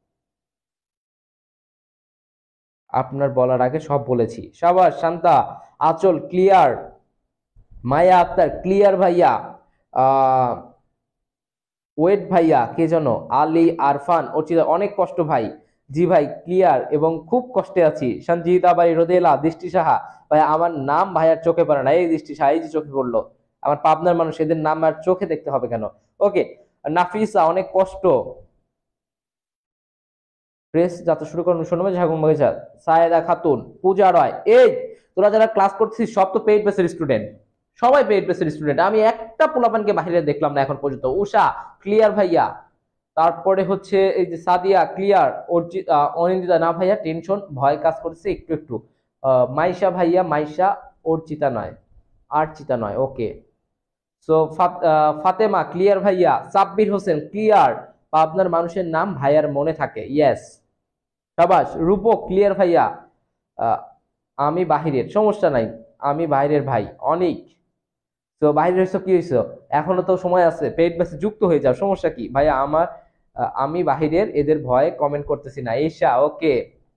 আপনার বলার আগে সব বলেছি, সাবাস। শান্তা, আচল ক্লিয়ার, মায়া আক্তার ক্লিয়ার ভাইয়া, আহ ওয়েট ভাইয়া কে যেন, আলী আরফান অর্চিতা, অনেক কষ্ট ভাই। জি ভাই ক্লিয়ার এবং খুব কষ্টে আছি। সঞ্জিতা ভাই রোদেলা, দৃষ্টি সাহা ভাই, আমার নাম ভাইয়ার চোখে পড়ে না। এই দৃষ্টি সাহা, এই যে চোখে পড়লো। আমার পাবনার মানুষ, এদের নাম আর চোখে দেখতে হবে কেন? ওকে। নাফিসা অনেক কষ্ট। প্রেস যাত্রা শুরু করেন শোনাবে ঝাগুন বাগিচা। সায়েদা খাতুন, পূজা রয়। এই তোরা যারা ক্লাস করছিস সব তো পেইড বেসের স্টুডেন্ট, সবাই পেইড বেসের স্টুডেন্ট। আমি একটা পোলাপানকে বাহিরে দেখলাম না এখন পর্যন্ত। উষা ক্লিয়ার ভাইয়া। তারপরে হচ্ছে এই যে সাদিয়া ক্লিয়ার। অনিন্দিতা না ভাইয়া, টেনশন ভয় কাজ করছে একটু একটু। আহ, মাইশা ভাইয়া, মাইশা অর্চিতা নয়, আর্চিতা নয়। ওকে। সো ফাতেমা ক্লিয়ার ভাইয়া। সাব্বির হোসেন ক্লিয়ার। পাবনার মানুষের নাম ভাইয়ার মনে থাকে, ইয়েস। সাবাস। রূপক ক্লিয়ার ভাইয়া। আহ, আমি বাহিরের, সমস্যা নাই। আমি বাইরের ভাই অনেক। তো বাইরে হয়েছে কি হয়েছে, এখনো তো সময় আছে, পেইড ব্যাচে যুক্ত হয়ে যাও, সমস্যা কি ভাইয়া আমার। আহ, আমি বাহিরের, এদের ভয়ে কমেন্ট করতেছি না। ঈশা ওকে।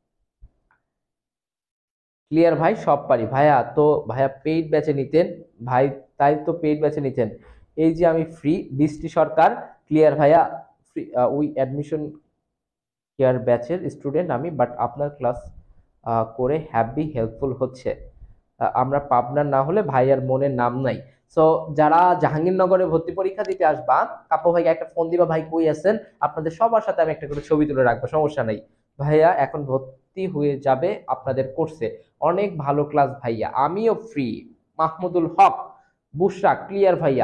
ক্লিয়ার ভাই সব পারি ভাইয়া। তো ভাইয়া পেইড ব্যাচে নিতেন ভাই, তাই তো পেইড ব্যাচে নিতেন। এই যে আমি ফ্রি, বৃষ্টি সরকার ক্লিয়ার ভাইয়া। ফ্রি উই অ্যাডমিশন কেয়ার ব্যাচের স্টুডেন্ট আমি, বাট আপনার ক্লাস করে হ্যাপি হেল্পফুল হচ্ছে। আহ, আমরা পাবনার না হলে ভাইয়ার মনের নাম নাই। সো যারা জাহাঙ্গীরনগরে ভর্তি পরীক্ষা দিতে আসবা, কাপু ভাইকে একটা ফোন দিবা, ভাই কই আছেন, আপনাদের সবার সাথে আমি একটা করে ছবি তুলে রাখবো, সমস্যা নাই। ভাইয়া এখন ভর্তি হয়ে যাবে আপনাদের কোর্সে, অনেক ভালো ক্লাস ভাইয়া, আমিও ফ্রি। মাহমুদুল হক, বুশরা ক্লিয়ার ভাইয়া।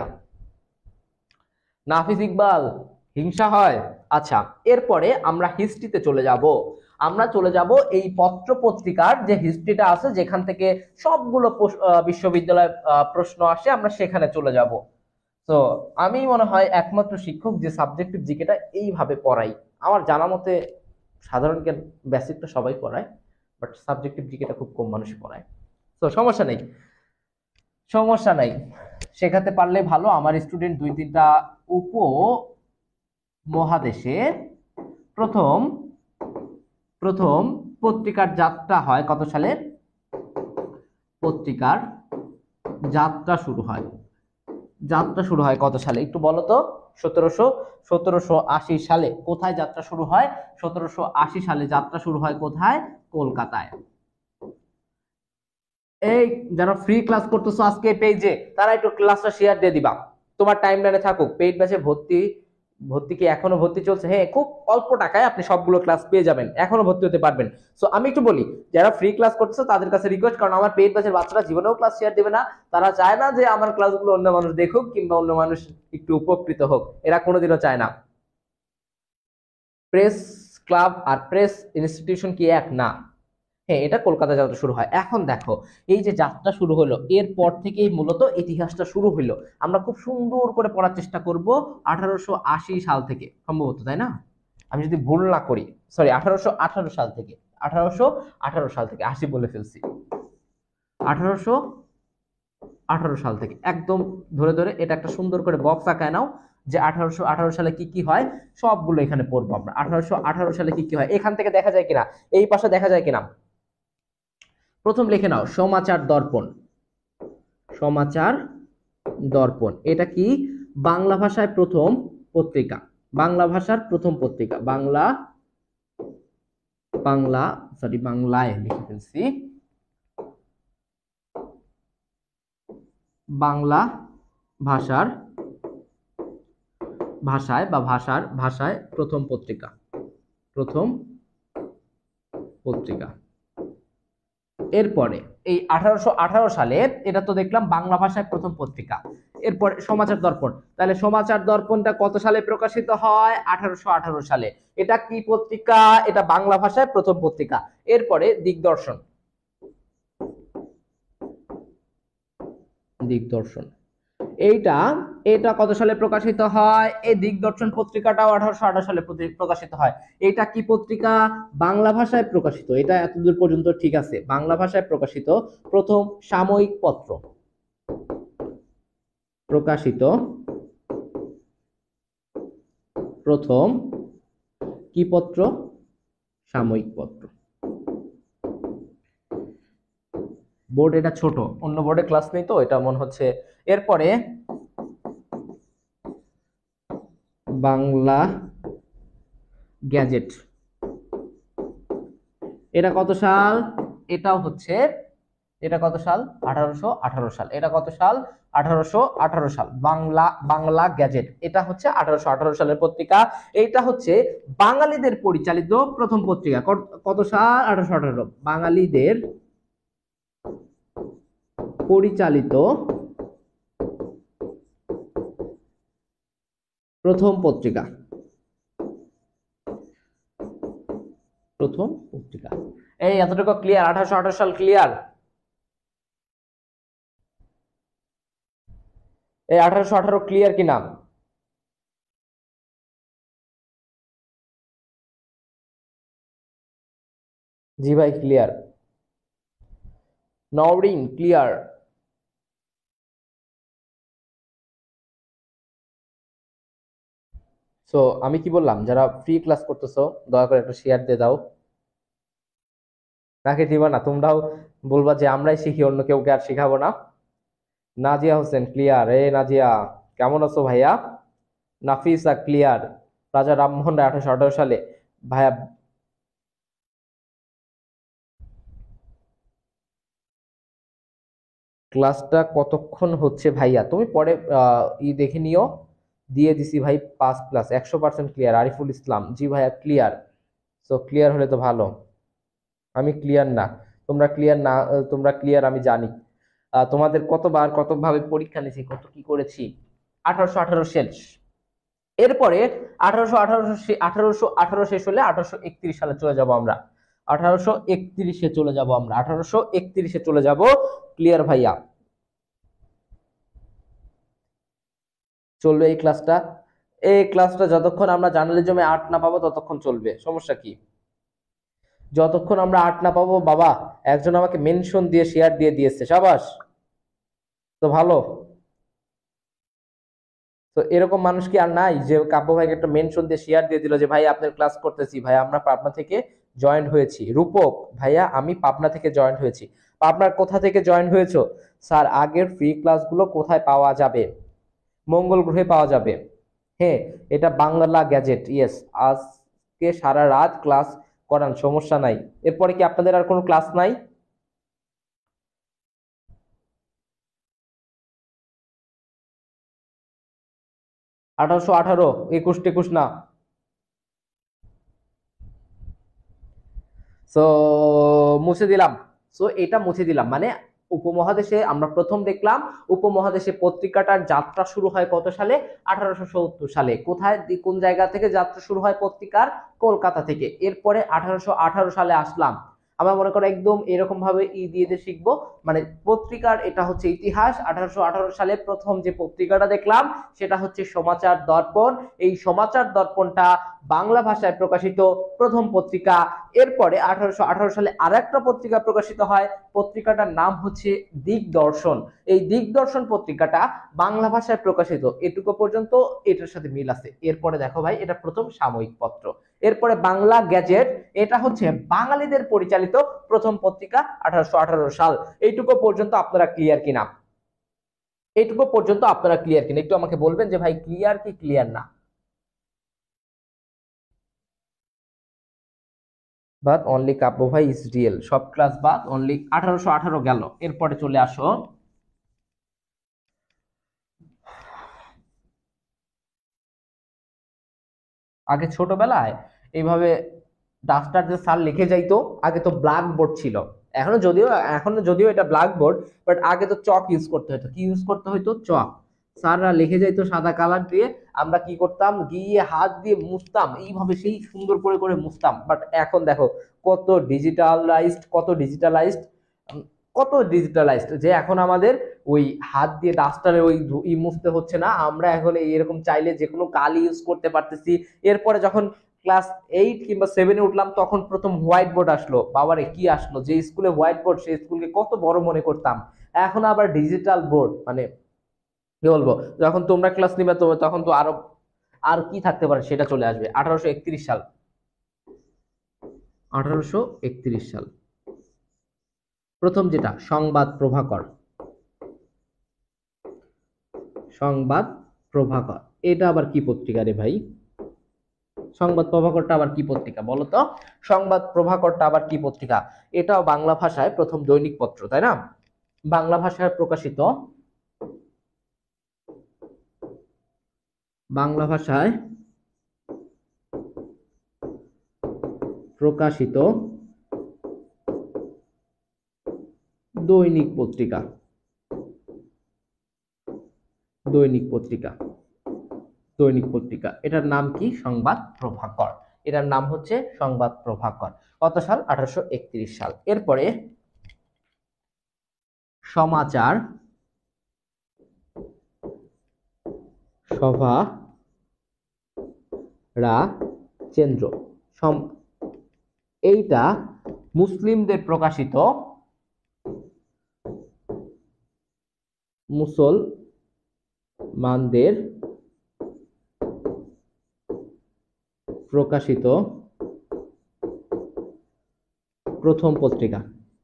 নাফিস ইকবাল, হিংসা হয়। আচ্ছা, এরপরে আমরা হিস্ট্রিতে চলে যাব। আমরা চলে যাব এই পত্র পত্রিকার যে হিস্ট্রিটা আছে, যেখান থেকে সবগুলো পোস- আহ, বিশ্ববিদ্যালয় আহ, প্রশ্ন আসে, আমরা সেখানে চলে যাব। তো আমি মনে হয় একমাত্র শিক্ষক যে সাবজেক্টিভ জিকেটা এইভাবে পড়াই। আমার জানা মতে সাধারণ জ্ঞান বেসিকটা সবাই পড়ায়, বাট সাবজেক্টিভ জিকেটা খুব কম মানুষ পড়ায়। তো সমস্যা নেই, সমস্যা নাই, শেখাতে পারলে ভালো। আমার স্টুডেন্ট দুই তিনটা উপ মহাদেশে প্রথম প্রথম পত্রিকার যাত্রা হয় কত সালে? পত্রিকার যাত্রা শুরু হয়, যাত্রা শুরু হয় কত সালে একটু বলো তো? সতেরোশো সতেরোশো আশি সালে। কোথায় যাত্রা শুরু হয়? সতেরোশো আশি সালে যাত্রা শুরু হয় কোথায়? কলকাতায়। এই যারা ফ্রি ক্লাস করতেছো আজকে পেজে, তারা একটু ক্লাসটা শেয়ার দিয়ে দিবা। তোমার টাইম লাইনে থাকুক। পেইড ব্যাচে ভর্তি, ভর্তি কি এখনো ভর্তি চলছে? হ্যাঁ, খুব অল্প টাকায় আপনি সবগুলো ক্লাস পেয়ে যাবেন, এখনো ভর্তি হতে পারবেন। সো আমি একটু বলি, যারা ফ্রি ক্লাস করতেছো তাদের কাছে রিকোয়েস্ট, কারণ আমার পেইড ব্যাচের বাচ্চারা জীবনেও ক্লাস শেয়ার দেবে না। তারা চায় না যে আমার ক্লাসগুলো অন্য মানুষ দেখুক কিংবা অন্য মানুষ একটু উপকৃত হোক, এরা কোনোদিনও চায় না। প্রেস ক্লাব আর প্রেস ইনস্টিটিউশন কি এক? না। হ্যাঁ, এটা কলকাতা যাত্রা শুরু হয়। এখন দেখো, এই যে যাত্রা শুরু হলো, এরপর থেকেই মূলত ইতিহাসটা শুরু হইলো। আমরা খুব সুন্দর করে পড়ার চেষ্টা করব আঠারোশো আশি সাল থেকে সম্ভবত, তাই না? আমি যদি ভুল না করি, সরি, আঠারোশো আঠারো সাল থেকে। আঠারোশো আঠারো সাল থেকে, আশি বলে ফেলছি। আঠারোশো আঠারো সাল থেকে একদম ধরে ধরে এটা একটা সুন্দর করে বক্স আঁকায় নাও, যে আঠারোশো আঠারো সালে কি কি হয় সবগুলো এখানে পড়বো আমরা। আঠারোশো আঠারো সালে কি কি হয় এখান থেকে দেখা যায় কিনা, এই পাশে দেখা যায় কিনা। প্রথম লিখে নাও সমাচার দর্পণ। সমাচার দর্পণ এটা কি? বাংলা ভাষায় প্রথম পত্রিকা, বাংলা ভাষার প্রথম পত্রিকা। বাংলা বাংলা সরি বাংলায় লিখে ফেলছি। বাংলা ভাষার ভাষায় বা ভাষার ভাষায় প্রথম পত্রিকা, প্রথম পত্রিকা। এরপরে এই আঠারোশো আঠারো সালে, এটা তো দেখলাম বাংলা ভাষায় প্রথম পত্রিকা। এরপর সমাচার দর্পণ, তাহলে সমাচার দর্পণটা কত সালে প্রকাশিত হয়? আঠারোশো আঠারো সালে। এটা কি পত্রিকা? এটা বাংলা ভাষায় প্রথম পত্রিকা। এরপরে দিগদর্শন, দিগদর্শন এইটা, এটা কত সালে প্রকাশিত হয়? এই দিগদর্শন পত্রিকাটাও আঠারোশো আঠারো সালে প্রকাশিত হয়। এটা কি পত্রিকা? বাংলা ভাষায় প্রকাশিত। এটা এতদূর পর্যন্ত ঠিক আছে, বাংলা ভাষায় প্রকাশিত প্রথম সাময়িক পত্র। প্রকাশিত প্রথম কি পত্র? সাময়িক পত্র। বোর্ড এটা ছোট, অন্য বোর্ডে ক্লাস নেই তো এটা মনে হচ্ছে। এরপরে বাংলা গ্যাজেট। এটা কত সাল? এটাও হচ্ছে, এটা কত সাল? আঠারোশো আঠারো সাল। এটা কত সাল? আঠারোশো আঠারো সাল। বাংলা বাংলা গ্যাজেট, এটা হচ্ছে আঠারোশো আঠারো সালের পত্রিকা। এটা হচ্ছে বাঙালিদের পরিচালিত প্রথম পত্রিকা। কত সাল? আঠারোশো আঠারো। বাঙালিদের পরিচালিত প্রথম পত্রিকা, প্রথম পত্রিকা। এই এতটুকু ক্লিয়ার? আঠারোশো আঠারো সাল ক্লিয়ার? এই আঠারোশো আঠারো ক্লিয়ার কিনা? জি ভাই ক্লিয়ার। নওরিন ক্লিয়ার। সো আমি কি বললাম, যারা ফ্রি ক্লাস করতেছো দয়া করে একটু শেয়ার দিয়ে দাও। নাকি দিবা না? তোমরাও বলবা যে আমরাই শিখি, অন্য কেউ আর শিখাবো না। নাজিয়া হোসেন ক্লিয়ার। এ নাজিয়া কেমন আছো ভাইয়া? নাফিসা ক্লিয়ার। রাজা রামমোহন রায় আঠারোশো আঠারো সালে। ভাইয়া ক্লাসটা কতক্ষণ হচ্ছে ভাইয়া? তুমি পরে আহ, ই দেখে নিও। দিয়ে দিছি ভাই পাঁচ প্লাস, একশো পার্সেন্ট ক্লিয়ার। আরিফুল ইসলাম জি ভাইয়া ক্লিয়ার। সো ক্লিয়ার হলে তো ভালো। আমি ক্লিয়ার না, তোমরা ক্লিয়ার না, আহ, তোমরা ক্লিয়ার আমি জানি। আহ, তোমাদের কতবার কতভাবে পরীক্ষা নিয়েছি, কত কি করেছি। আঠারোশো আঠারো শেষ। এরপরে আঠারোশো আঠারোশো আঠারোশো আঠারো শেষ হলে আঠারোশো একত্রিশ সালে চলে যাব আমরা। আঠারোশো একত্রিশে চলে যাব আমরা। আঠারোশো একত্রিশে চলে যাব। ক্লিয়ার ভাইয়া? চলবে এই ক্লাসটা? এই ক্লাসটা যতক্ষণ আমরা জার্নালিজমে আট না পাবো ততক্ষণ চলবে, সমস্যা কি? যতক্ষণ আমরা আট না পাবো, বাবা একজন আমাকে মেনশন দিয়ে শেয়ার দিয়ে দিয়েছে, সাবাস। তো ভালো। তো এরকম মানুষ কি আর নাই যে কাব্য ভাইকে একটা মেনশন দিয়ে শেয়ার দিয়ে দিল যে ভাই আপনার ক্লাস করতেছি, ভাই আমরা পাবনা থেকে জয়েন হয়েছি। রূপক ভাইয়া আমি পাবনা থেকে জয়েন হয়েছি। পাবনার কোথা থেকে জয়েন হয়েছো? স্যার আগের ফ্রি ক্লাসগুলো কোথায় পাওয়া যাবে? মঙ্গল গ্রহে পাওয়া যাবে। হ্যাঁ, এটা বাংলা গ্যাজেট। ইয়েস, আজকে সারা রাত ক্লাস করান, সমস্যা নাই। এরপরে কি আপনাদের আর কোনো ক্লাস নাই? আঠারোশো আঠারো, একুশ টেকুশ না? সো মুছে দিলাম। সো এটা মুছে দিলাম মানে উপমহাদেশে আমরা প্রথম দেখলাম উপমহাদেশে পত্রিকাটার যাত্রা শুরু হয় কত সালে? আঠারোশো সত্তর সালে। কোথায়, কোন জায়গা থেকে যাত্রা শুরু হয় পত্রিকার? কলকাতা থেকে। এরপরে আঠারোশো আঠারো সালে আসলাম। আমরা মনে করো একদম এরকম ভাবে ই দিয়ে দিয়ে শিখবো, মানে পত্রিকার এটা হচ্ছে ইতিহাস। আঠারোশো আঠারো সালে প্রথম যে পত্রিকাটা দেখলাম সেটা হচ্ছে সমাচার দর্পণ। এই সমাচার দর্পণটা বাংলা ভাষায় প্রকাশিত প্রথম পত্রিকা। এরপরে আঠারোশো আঠারো সালে আর একটা পত্রিকা প্রকাশিত হয়, পত্রিকাটার নাম হচ্ছে দিগদর্শন। এই দিগদর্শন পত্রিকাটা বাংলা ভাষায় প্রকাশিত। এটুকু পর্যন্ত এটার সাথে মিল আছে। এরপরে দেখো ভাই, এটা প্রথম সাময়িক পত্র। এরপরে বাংলা গ্যাজেট, এটা হচ্ছে বাঙালিদের পরিচালিত প্রথম পত্রিকা, আঠারোশো আঠারো সাল। এইটুকু পর্যন্ত আপনারা ক্লিয়ার কিনা? এইটুকু পর্যন্ত আপনারা ক্লিয়ার কিনা একটু আমাকে বলবেন যে ভাই ক্লিয়ার কি ক্লিয়ার না? বাদ অনলি কাব্য ভাই ইজ রিয়েল, সব ক্লাস বাদ অনলি আঠারোশো আঠারো গেল। এরপরে চলে আসো আগে ছোটবেলায় এইভাবে ডাস্টার যে স্যার লিখে যাইতো, আগে তো ব্ল্যাক বোর্ড ছিল। এখনো যদিও এখনো যদিও এটা ব্ল্যাক বোর্ড, বাট আগে তো চক ইউজ করতে হতো। কি ইউজ করতে হতো? চক। স্যাররা লিখে যাইতো সাদা কালার দিয়ে, আমরা কি করতাম? গিয়ে হাত দিয়ে মুছতাম, এইভাবে সেই সুন্দর করে করে মুছতাম। বাট এখন দেখো কত ডিজিটালাইজড, কত ডিজিটালাইজড, কত ডিজিটালাইজড যে এখন আমাদের ওই হাত দিয়ে ডাস্টারে ওই ই মুছতে হচ্ছে না। আমরা এখন এরকম চাইলে যে কোনো কালি ইউজ করতে পারতেছি। এরপরে যখন ক্লাস এইট কিংবা সেভেনে উঠলাম তখন প্রথম হোয়াইট বোর্ড আসলো। বাবারে কি আসলো! যে স্কুলে হোয়াইট বোর্ড, সেই স্কুলকে কত বড় মনে করতাম। এখন আবার ডিজিটাল বোর্ড, মানে কি বলবো, যখন তোমরা ক্লাস নিবে তো তখন তো আরো আর কি থাকতে পারে সেটা চলে আসবে। আঠারোশো একত্রিশ সাল। আঠারোশো একত্রিশ সাল প্রথম যেটা সংবাদ প্রভাকর। সংবাদ প্রভাকর, এটা আবার কি পত্রিকা রে ভাই? সংবাদ প্রভাকরটা আবার কি পত্রিকা বলো তো? সংবাদ প্রভাকরটা আবার কি পত্রিকা? এটাও বাংলা ভাষায় প্রথম দৈনিক পত্র, তাই না? বাংলা ভাষায় প্রকাশিত, বাংলা ভাষায় প্রকাশিত দৈনিক পত্রিকা, দৈনিক পত্রিকা, দৈনিক পত্রিকা। এটার নাম কি? সংবাদ প্রভাকর। এটার নাম হচ্ছে সংবাদ প্রভাকর। কত সাল? আঠারোশো একত্রিশ সাল। এরপরে সমাচার সভা রা কেন্দ্র, এইটা মুসলিমদের প্রকাশিত, মুসলমানদের প্রকাশিত প্রথম পত্রিকা।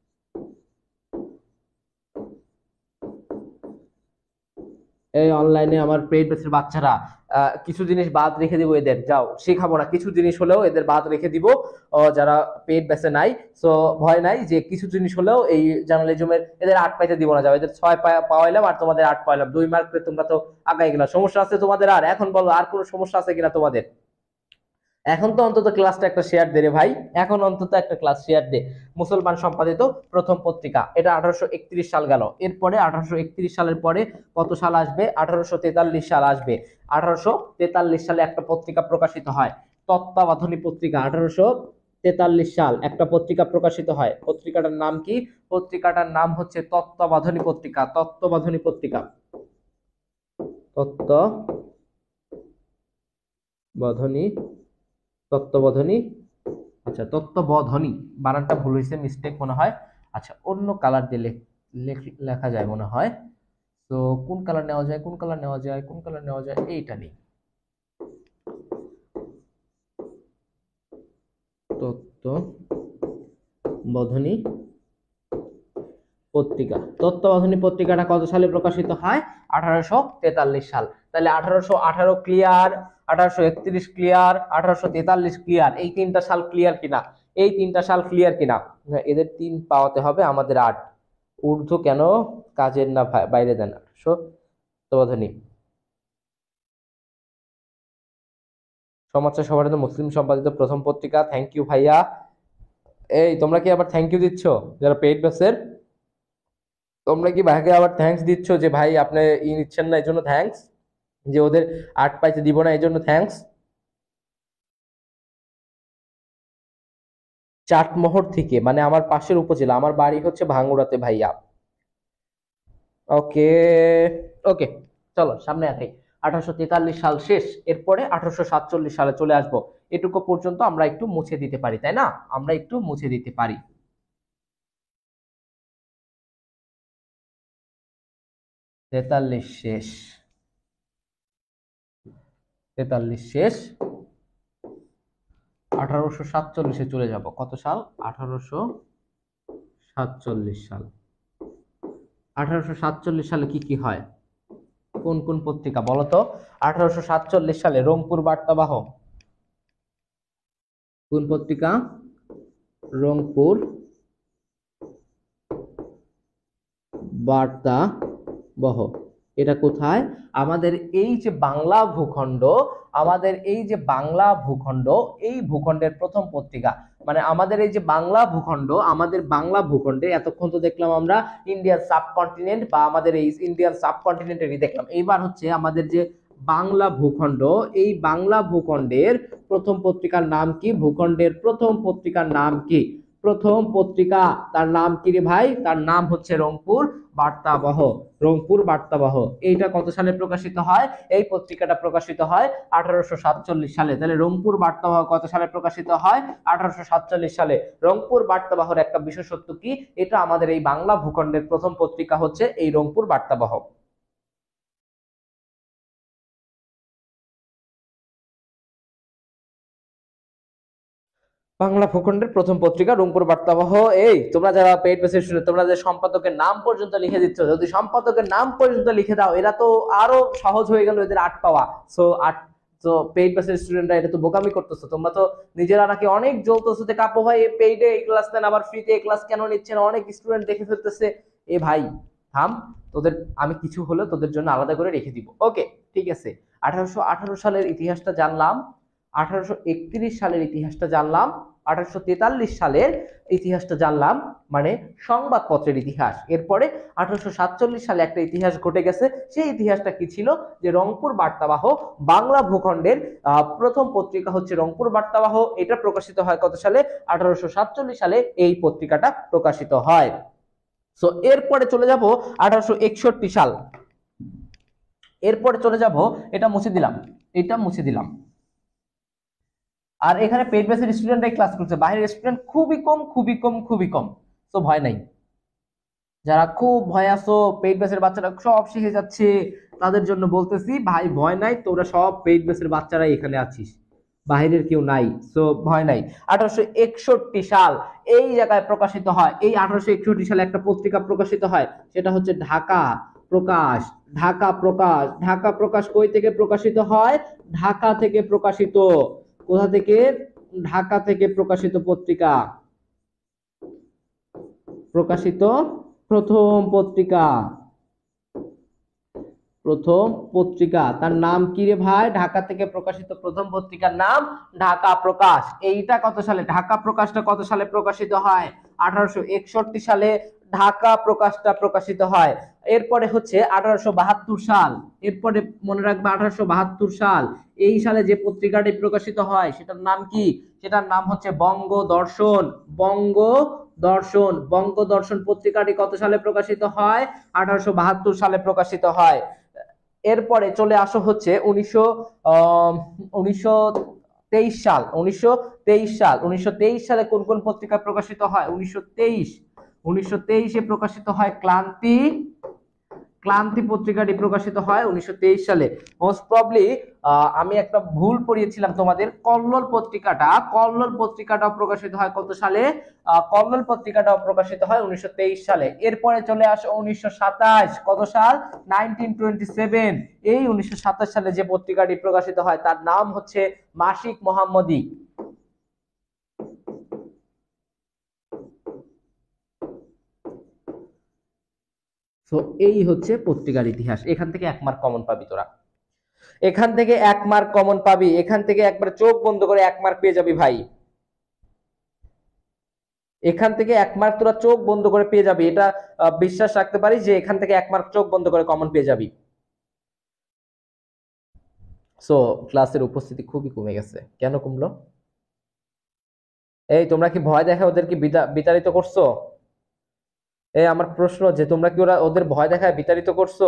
এই অনলাইনে আমার পেইড ব্যাচের বাচ্চারা কিছু জিনিস বাদ রেখে দিব, এদের যাও শেখাবো না, কিছু জিনিস হলেও এদের বাদ রেখে দিব যারা পেইড ব্যাচে নাই। সো ভয় নাই যে কিছু জিনিস হলেও এই জার্নালিজমের এদের আট পাইতে দিব না, যাও এদের ছয় পাওয়াইলাম আর তোমাদের আট পাইলাম, দুই মার্ক পেয়ে তোমরা তো আগাই গেলা। সমস্যা আছে তোমাদের? আর এখন বলো আর কোনো সমস্যা আছে কিনা তোমাদের? এখন তো অন্তত ক্লাসটা একটা শেয়ার দে রে ভাই, এখন অন্তত একটা ক্লাস শেয়ার দে। মুসলমান সম্পাদিত প্রথম পত্রিকা, এটা আঠারোশো একত্রিশ সাল গেল। এরপরে আঠারোশো একত্রিশ সালের পরে কত সাল আসবে? আঠারোশো তেতাল্লিশ সাল আসবে। আঠারোশো তেতাল্লিশ সালে একটা পত্রিকা প্রকাশিত হয়, তত্ত্বাবধানী পত্রিকা। আঠারোশো তেতাল্লিশ সাল একটা পত্রিকা প্রকাশিত হয়, পত্রিকাটার নাম কি? পত্রিকাটার নাম হচ্ছে তত্ত্বাবধানী পত্রিকা। তত্ত্বাবধানী পত্রিকা, তত্ত্বাবধানী, তত্ত্বাবধানী, আচ্ছা তত্ত্বাবধানী বানানটা ভুল হয়েছে, মিস্টেক মনে হয়। আচ্ছা অন্য কালার দিয়ে লেখা যায় মনে হয়। তো কোন কালার নেওয়া যায়, কোন কালার নেওয়া যায়, কোন কালার নেওয়া যায়? এইটা নেই, তত্ত্বাবধানী পত্রিকা। তত্ত্বাবধানী পত্রিকাটা কত সালে প্রকাশিত হয়? আঠারোশো তেতাল্লিশ সাল। তাহলে আঠারোশো আঠারো ক্লিয়ার, আঠারোশো একত্রিশ ক্লিয়ার, আঠারোশো তেতাল্লিশ ক্লিয়ার। এই তিনটা সাল ক্লিয়ার কিনা? এই তিনটা সাল ক্লিয়ার কিনা? এদের তিন পাওয়াতে হবে, আমাদের আট। ঊর্ধ্ব কেন কাজের না বাইরে দেন? আঠারোশো তত্ত্বাবধানী সমাচার সভাটা মুসলিম সম্পাদিত প্রথম পত্রিকা। থ্যাংক ইউ ভাইয়া। এই তোমরা কি আবার থ্যাংক ইউ দিচ্ছ যারা পেইড ব্যাচের? তোমরা কি ভাইকে আবার থ্যাঙ্কস দিচ্ছ যে ভাই আপনি ই নিচ্ছেন না, এই জন্য থ্যাঙ্কস, যে ওদের আট পাইতে দিব না এই জন্য থ্যাঙ্কস। চাটমোহর থেকে মানে আমার পাশের উপজেলা, আমার বাড়ি হচ্ছে ভাঙ্গুড়াতে ভাইয়া। ওকে ওকে চলো সামনে আগে। আঠারোশো তেতাল্লিশ সাল শেষ, এরপরে আঠারোশো সাতচল্লিশ সালে চলে আসবো। এটুকু পর্যন্ত আমরা একটু মুছে দিতে পারি, তাই না? আমরা একটু মুছে দিতে পারি। তেতাল্লিশ শেষ, তেতাল্লিশ শেষ, আঠারোশো সাতচল্লিশে চলে যাব। কত সাল? আঠারোশো সাতচল্লিশ সাল। আঠারোশো সাতচল্লিশ সালে কি কি হয়, কোন কোন পত্রিকা বলো তো? আঠারোশো সাতচল্লিশ সালে রংপুর বার্তাবাহ, কোন পত্রিকা? রংপুর বার্তাবহ। এটা কোথায়? আমাদের এই যে বাংলা ভূখণ্ড, আমাদের এই যে বাংলা ভূখণ্ড, এই ভূখণ্ডের প্রথম পত্রিকা। মানে আমাদের এই যে বাংলা ভূখণ্ড, আমাদের বাংলা ভূখণ্ডে এতক্ষণ তো দেখলাম আমরা ইন্ডিয়ান সাবকন্টিনেন্ট বা আমাদের এই ইন্ডিয়ান সাবকন্টিনেন্টেরই দেখলাম। এইবার হচ্ছে আমাদের যে বাংলা ভূখণ্ড, এই বাংলা ভূখণ্ডের প্রথম পত্রিকার নাম কি? ভূখণ্ডের প্রথম পত্রিকার নাম কি? প্রথম পত্রিকা তার নাম কি রে ভাই? তার নাম হচ্ছে রংপুর বার্তাবহ। রংপুর বার্তাবহ এইটা কত সালে প্রকাশিত হয়? এই পত্রিকাটা প্রকাশিত হয় আঠারোশো সাতচল্লিশ সালে। তাহলে রংপুর বার্তাবহ কত সালে প্রকাশিত হয়? আঠারোশো সাতচল্লিশ সালে। রংপুর বার্তাবহর একটা বিশেষত্ব কি? এটা আমাদের এই বাংলা ভূখণ্ডের প্রথম পত্রিকা হচ্ছে এই রংপুর বার্তাবহ। বাংলা ভূখণ্ডের প্রথম পত্রিকা রংপুর বার্তাবহ। এই তোমরা যারা পেইড মেসেজ শুনে তোমরা যে সম্পাদকের নাম পর্যন্ত লিখে দিচ্ছ, যদি সম্পাদকের নাম পর্যন্ত লিখে দাও এরা তো আরো সহজ হয়ে গেল এদের আট পাওয়া। সো আট তো পেইড ব্যাচের স্টুডেন্টরা এটা তো বোকামি করতেছো, তোমরা তো নিজেরা নাকি অনেক জ্বলতেছো যে কাপু ভাই পেইডে এই ক্লাস নেন আবার ফ্রিতে এই ক্লাস কেন নিচ্ছেন, অনেক স্টুডেন্ট দেখে ফেলতেছে। এ ভাই থাম, তোদের আমি কিছু হলে তোদের জন্য আলাদা করে রেখে দিব। ওকে ঠিক আছে, আঠারোশো আঠারো সালের ইতিহাসটা জানলাম, আঠারোশো একত্রিশ সালের ইতিহাসটা জানলাম, আঠারোশো তেতাল্লিশ সালের ইতিহাসটা জানলাম, মানে সংবাদপত্রের ইতিহাস। এরপরে আঠারোশো সাতচল্লিশ সালে একটা ইতিহাস ঘটে গেছে, সেই ইতিহাসটা কি ছিল, যে রংপুর বার্তাবাহ বাংলা ভূখণ্ডের প্রথম পত্রিকা হচ্ছে রংপুর বার্তাবাহ। এটা প্রকাশিত হয় কত সালে, আঠারোশো সাতচল্লিশ সালে এই পত্রিকাটা প্রকাশিত হয়। সো এরপরে চলে যাব আঠারোশো একষট্টি সাল, এরপরে চলে যাব, এটা মুছে দিলাম, এটা মুছে দিলাম। আর এখানে পেইড ব্যাচের স্টুডেন্টরাই ক্লাস করছে, বাইরের স্টুডেন্ট খুবই কম খুবই কম খুবই কম। তো ভয় নাই, যারা খুব ভয় আছো পেইড ব্যাচের বাচ্চারা সব শিখে যাচ্ছে তাদের জন্য বলতেছি ভাই ভয় নাই, তোরা সব পেইড ব্যাচের বাচ্চারাই এখানে আছিস, বাহিরের কেউ নাই, সো ভয় নাই। আঠারোশো একষট্টি সাল এই জায়গায় প্রকাশিত হয়, এই আঠারোশো একষট্টি সালে একটা পত্রিকা প্রকাশিত হয়, সেটা হচ্ছে ঢাকা প্রকাশ। ঢাকা প্রকাশ, ঢাকা প্রকাশ কই থেকে প্রকাশিত হয়, ঢাকা থেকে প্রকাশিত। কোথা থেকে, ঢাকা থেকে প্রকাশিত পত্রিকা, প্রকাশিত প্রথম পত্রিকা, প্রথম পত্রিকা তার নাম কি রে ভাই, ঢাকা থেকে প্রকাশিত প্রথম পত্রিকার নাম ঢাকা প্রকাশ। এইটা কত সালে, ঢাকা প্রকাশটা কত সালে প্রকাশিত হয়, আঠারোশো একষট্টি সালে ঢাকা প্রকাশটা প্রকাশিত হয়। এরপরে হচ্ছে আঠারোশো বাহাত্তর সাল, এরপরে মনে রাখবে আঠারোশো বাহাত্তর সাল, এই সালে যে পত্রিকাটি প্রকাশিত হয় সেটার নাম কি, সেটার নাম হচ্ছে বঙ্গদর্শন। বঙ্গ দর্শন, বঙ্গদর্শন পত্রিকাটি কত সালে প্রকাশিত হয়, আঠারোশো বাহাত্তর সালে প্রকাশিত হয়। এরপরে চলে আসো হচ্ছে উনিশশো উনিশশো তেইশ সাল, উনিশশো তেইশ সাল, উনিশশো তেইশ সালে কোন কোন পত্রিকা প্রকাশিত হয়, উনিশশো তেইশ উনিশশো তেইশে প্রকাশিত হয় ক্লান্তি, ক্লান্তি পত্রিকাটি প্রকাশিত হয় উনিশশো তেইশ সালে। মোস্ট প্রবলি আমি একটা ভুল পড়িয়েছিলাম তোমাদের, কল্লোল পত্রিকাটা, কল্লোল পত্রিকাটা প্রকাশিত হয় কত সালে, কল্লোল পত্রিকাটাও প্রকাশিত হয় উনিশশো তেইশ সালে। এরপরে চলে আসে উনিশশো সাতাশ, কত সাল, নাইনটিন টোয়েন্টি সেভেন। এই উনিশশো সাতাশ সালে যে পত্রিকাটি প্রকাশিত হয় তার নাম হচ্ছে মাসিক মোহাম্মদী। তো এই হচ্ছে পত্রিকার ইতিহাস। এখান থেকে এক মার্ক কমন পাবি তোরা, এখান থেকে এক মার্ক কমন পাবি, এখান থেকে একবার চোখ বন্ধ করে এক মার্ক পেয়ে যাবি ভাই, এখান থেকে এক মার্ক তোরা চোখ বন্ধ করে পেয়ে যাবি, এটা বিশ্বাস রাখতে পারি যে এখান থেকে এক মার্ক চোখ বন্ধ করে কমন পেয়ে যাবি। সো ক্লাসের উপস্থিতি খুবই কমে গেছে, কেন কমলো, এই তোমরা কি ভয় দেখা ওদেরকে বিতাড়িত করছো, এই আমার প্রশ্ন যে তোমরা কি ওরা ওদের ভয় দেখায় বিতাড়িত করছো,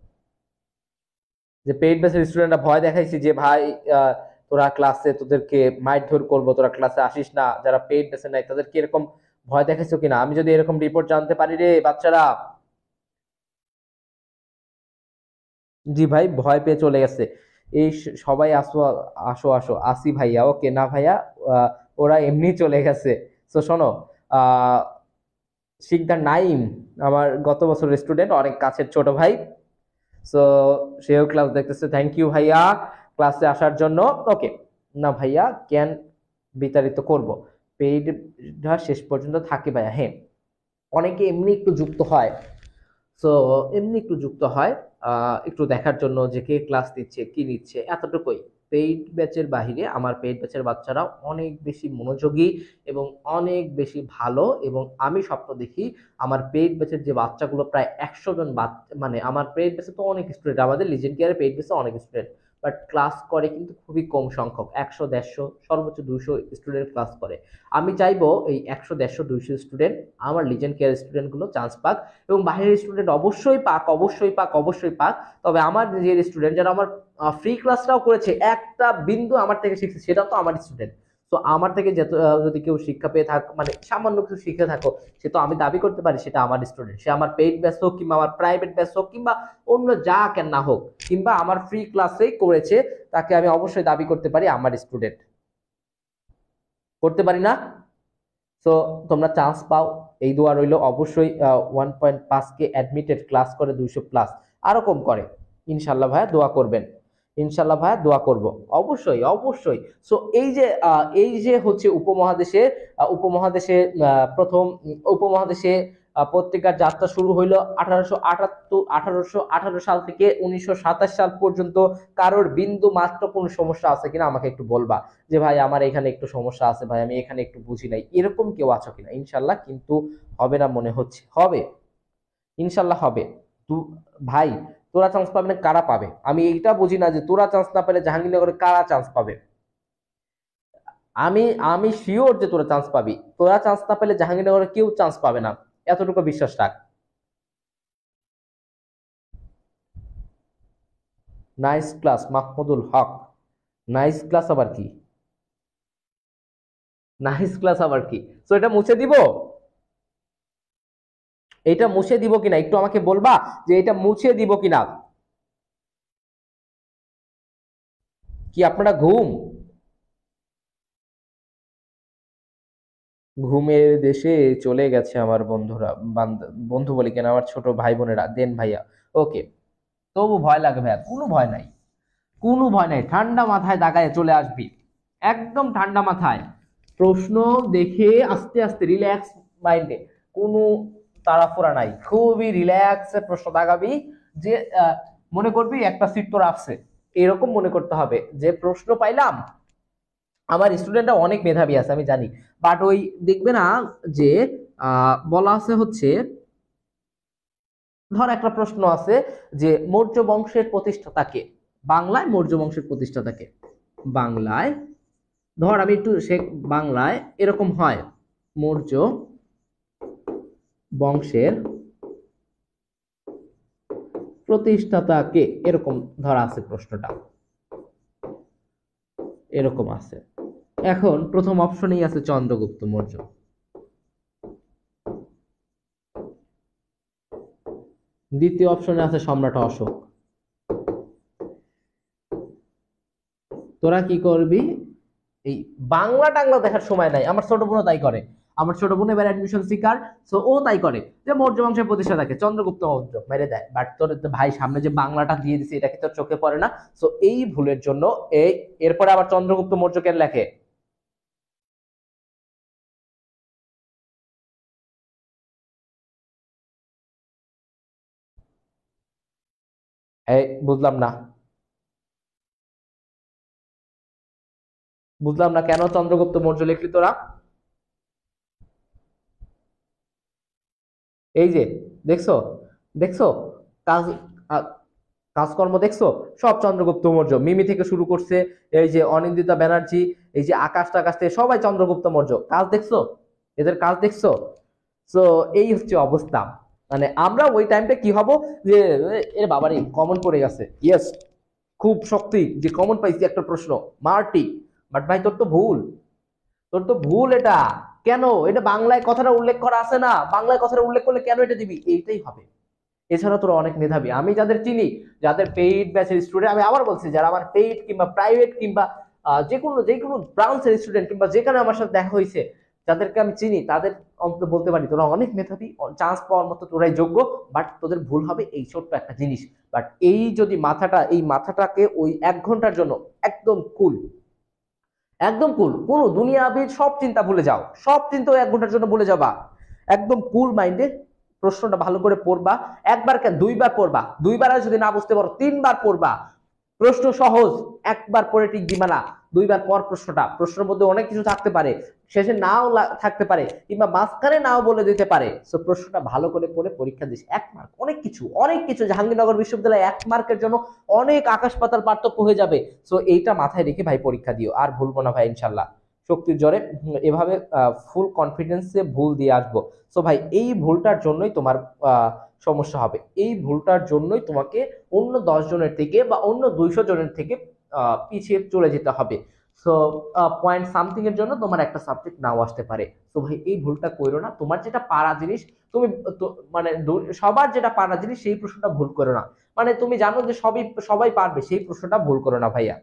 যে পেইড ব্যাচের স্টুডেন্টরা ভয় দেখাইছি যে ভাই তোরা ক্লাসে তোদেরকে মারধর করবো, তোরা ক্লাসে আসিস না, যারা পেইড ব্যাচে নাই তাদেরকে এরকম ভয় দেখাইছো কিনা, আমি যদি এরকম রিপোর্ট জানতে পারি রে বাচ্চারা। জি ভাই ভয় পেয়ে চলে গেছে, এই সবাই আসো আসো আসো, আসি ভাইয়া, ওকে না ভাইয়া ওরা এমনি চলে গেছে। তো শোনো, আহ শিকদার নাইম আমার গত বছরের স্টুডেন্ট, অনেক কাছের ছোট ভাই, সো সেও ক্লাস দেখতেছে, থ্যাংক ইউ ভাইয়া ক্লাসে আসার জন্য। ওকে না ভাইয়া জ্ঞান বিতাড়িত করব, পেইড শেষ পর্যন্ত থাকে ভাইয়া, হ্যাঁ অনেকে এমনি একটু যুক্ত হয়, সো এমনি একটু যুক্ত হয় একটু দেখার জন্য যে কে ক্লাস নিচ্ছে কি নিচ্ছে, এতটুকুই। পেইড ব্যাচের বাহিরে আমার পেইড ব্যাচের বাচ্চারা অনেক বেশি মনোযোগী এবং অনেক বেশি ভালো, এবং আমি স্বপ্ন দেখি আমার পেইড ব্যাচের যে বাচ্চাগুলো প্রায় একশো জন বাচ্চা, মানে আমার পেইড ব্যাচে তো অনেক স্টুডেন্ট, আমাদের লিজেন্ড কেয়ারে পেইড ব্যাচে অনেক স্টুডেন্ট, বাট ক্লাস করে কিন্তু খুবই কম সংখ্যক, একশো দেড়শো সর্বোচ্চ দুইশো স্টুডেন্ট ক্লাস করে। আমি চাইবো এই একশো দেড়শো দুইশো স্টুডেন্ট আমার লিজেন্ড কেয়ার স্টুডেন্টগুলো চান্স পাক, এবং বাইরের স্টুডেন্ট অবশ্যই পাক অবশ্যই পাক অবশ্যই পাক। তবে আমার যে স্টুডেন্ট যারা আমার ফ্রি ক্লাসটাও করেছে, একটা বিন্দু আমার থেকে শিখছে, সেটাও তো আমার স্টুডেন্ট। তো আমার থেকে যদি কেউ শিক্ষা পেয়ে থাক, মানে সামান্য কিছু শিখে থাকো, সে তো আমি দাবি করতে পারি সেটা আমার স্টুডেন্ট, সে আমার পেইড ব্যাচ হোক কিংবা আমার প্রাইভেট ব্যাচ হোক কিংবা অন্য যা কেন না হোক, কিংবা আমার ফ্রি ক্লাসেই করেছে, তাকে আমি অবশ্যই দাবি করতে পারি আমার স্টুডেন্ট, করতে পারি না? সো তোমরা চান্স পাও, এই দোয়া রইল, অবশ্যই ওয়ান পয়েন্ট পাঁচ কে অ্যাডমিটেড ক্লাস করে দুইশো প্লাস, আরো কম করে ইনশাল্লাহ ভাইয়া দোয়া করবেন। ইনশাল্লাহ ভাইয়া দোয়া করব। অবশ্যই অবশ্যই। সো এই যে আহ, এই যে হচ্ছে উপমহাদেশে আহ, উপমহাদেশে আহ, প্রথম উম, উপমহাদেশে আহ, পত্রিকার যাত্রা শুরু হইলো আঠারোশো আটাত্তর আঠারোশো আঠারো সাল থেকে উনিশশো সাতাশ সাল পর্যন্ত। কারোর বিন্দু মাত্র কোনো সমস্যা আছে কিনা আমাকে একটু বলবা, যে ভাই আমার এখানে একটু সমস্যা আছে, ভাই আমি এখানে একটু বুঝি নাই, এরকম কেউ আছো কিনা? ইনশাল্লাহ কিন্তু হবে না মনে হচ্ছে, হবে, ইনশাল্লাহ হবে। তু ভাই, তোরা চান্স পাবে না কারা পাবে? আমি এইটা বুঝি না যে তোরা চান্স না পেলে জাহাঙ্গীরনগরে কারা চান্স পাবে। আমি আমি শিওর যে তোরা চান্স পাবি, তোরা চান্স না পেলে জাহাঙ্গীরনগরে কেউ চান্স পাবে না, এতটুকু বিশ্বাস রাখ। Nice class Mahmudul Haque. Nice class আবার কি? নাইস ক্লাস আবার কি? তো এটা মুছে দিব, এটা মুছে দিব কিনা একটু আমাকে বলবা, যে এটা মুছে দিব কিনা? কি আপনারা ঘুম, ঘুমের দেশে চলে গেছে আমার বন্ধুরা, বান্ধ- বন্ধু বলি কেন, আমার ছোট ভাই বোনেরা, দেন ভাইয়া। ওকে, তবু ভয় লাগে ভাইয়া, কোনো ভয় নাই, কোনো ভয় নাই, ঠান্ডা মাথায় দাগায় চলে আসবি, একদম ঠান্ডা মাথায়। প্রশ্ন দেখে আস্তে আস্তে রিল্যাক্স মাইন্ডে, কোনো তাড়াহুড়া নাই, খুবই রিল্যাক্সে প্রশ্ন দাগাবি। যে আহ, মনে করবি একটা সিট তো রাখছে, এরকম মনে করতে হবে যে প্রশ্ন পাইলাম। আমার স্টুডেন্টরা অনেক মেধাবী আছে আমি জানি, বাট ওই দেখবে না যে আহ, বলা আছে হচ্ছে, ধর একটা প্রশ্ন আছে যে মৌর্য বংশের প্রতিষ্ঠাতাকে, বাংলায় মৌর্য বংশের প্রতিষ্ঠাতাকে, বাংলায়, ধর আমি একটু সে বাংলায় এরকম হয়, মৌর্য বংশের প্রতিষ্ঠাতাকে, এরকম ধর আছে প্রশ্নটা, এরকম আছে। এখন প্রথম অপশনেই আছে চন্দ্রগুপ্ত মৌর্য, দ্বিতীয় অপশনে আছে সম্রাট অশোক। তোরা কি করবি? এই বাংলা টাংলা দেখার সময় নাই, আমার ছোট বোনও তাই করে, আমার ছোট বোন এবার অ্যাডমিশন সিকার, সো ও তাই করে, যে মৌর্য বংশের প্রতিষ্ঠা থাকে চন্দ্রগুপ্ত মৌর্য মেরে দেয়, বাট তোর তো ভাই সামনে যে বাংলাটা দিয়ে দিছে এটা কি তোর চোখে পড়ে না? সো এই ভুলের জন্য এই, এরপরে আবার চন্দ্রগুপ্ত মৌর্য কেন লেখে? এই বুঝলাম না, বুঝলাম না কেন চন্দ্রগুপ্ত মৌর্য লিখলি তোরা? এই যে দেখছো, দেখছো কাজ, আ- কাজকর্ম দেখছো, সব চন্দ্রগুপ্ত মৌর্য, মিমি থেকে শুরু করছে, এই যে অনিন্দিতা ব্যানার্জি, এই যে আকাশ টাকাশ থেকে সবাই চন্দ্রগুপ্ত মৌর্য, কাজ দেখছো, এদের কাজ দেখছো। তো এই হচ্ছে অবস্থা। মানে আমরা ওই টাইমটা কি হব, যে এর বাবারে কমন পড়ে গেছে, ইয়েস, খুব শক্তি যে কমন পাইছি একটা প্রশ্ন, মার্টি। বাট ভাই তোর তো ভুল, তোর তো ভুল এটা। কেন এটা বাংলায় কথাটা উল্লেখ করা আছে না, বাংলায় কথাটা উল্লেখ করলে কেন এটা দিবি? এইটাই হবে। এছাড়া তোরা অনেক মেধাবী, আমি যাদের চিনি, যাদের পেইড ব্যাচের স্টুডেন্ট, আমি আবার বলছি, যারা আমার পেইড কিংবা প্রাইভেট কিংবা আহ, যে কোনো যে কোনো ব্রাঞ্চের স্টুডেন্ট কিংবা যেখানে আমার সাথে দেখা হয়েছে, যাদেরকে আমি চিনি, তাদের অন্তত বলতে পারি তোরা অনেক মেধাবী, চান্স পাওয়ার মতো তোরাই যোগ্য। বাট তোদের ভুল হবে এই ছোট্ট একটা জিনিস। বাট এই যদি মাথাটা, এই মাথাটাকে ওই এক ঘন্টার জন্য একদম কুল, একদম কুল, কোনো দুনিয়াবির সব চিন্তা ভুলে যাও, সব চিন্তা ওই এক ঘন্টার জন্য ভুলে যাবা, একদম কুল মাইন্ডে প্রশ্নটা ভালো করে পড়বা। একবার কেন, দুইবার পড়বা, দুইবার আর যদি না বুঝতে পারো তিনবার পড়বা। প্রশ্ন সহজ, একবার পড়ে টিক দিবা না, দুইবার পর প্রশ্নটা, প্রশ্নের মধ্যে অনেক কিছু থাকতে পারে, শেষে নাও থাকতে পারে, কিংবা মাঝখানে নাও বলে দিতে পারে। সো প্রশ্নটা ভালো করে পড়ে পরীক্ষা দিস, এক মার্ক, অনেক কিছু, অনেক কিছু, জাহাঙ্গীরনগর বিশ্ববিদ্যালয়ে এক মার্কের জন্য অনেক আকাশ পাতাল পার্থক্য হয়ে যাবে। সো এইটা মাথায় রেখে ভাই পরীক্ষা দিও, আর ভুলবো না ভাই ইনশাল্লাহ, শক্তির জোরে এভাবে ফুল কনফিডেন্সে ভুল দিয়ে আসবো। সো ভাই এই ভুলটার জন্যই তোমার আহ সমস্যা হবে, এই ভুলটার জন্যই তোমাকে অন্য দশ জনের থেকে বা অন্য দুইশো জনের থেকে আহ, পিছিয়ে চলে যেতে হবে। সো পয়েন্ট সামথিং এর জন্য তোমার একটা সাবজেক্ট নাও আসতে পারে। তো ভাই এই ভুলটা করো না, তোমার যেটা পারা জিনিস তুমি তো- মানে দু- সবার যেটা পারা জিনিস সেই প্রশ্নটা ভুল করো না। মানে তুমি জানো যে সবই সবাই পারবে, সেই প্রশ্নটা ভুল করো না ভাইয়া।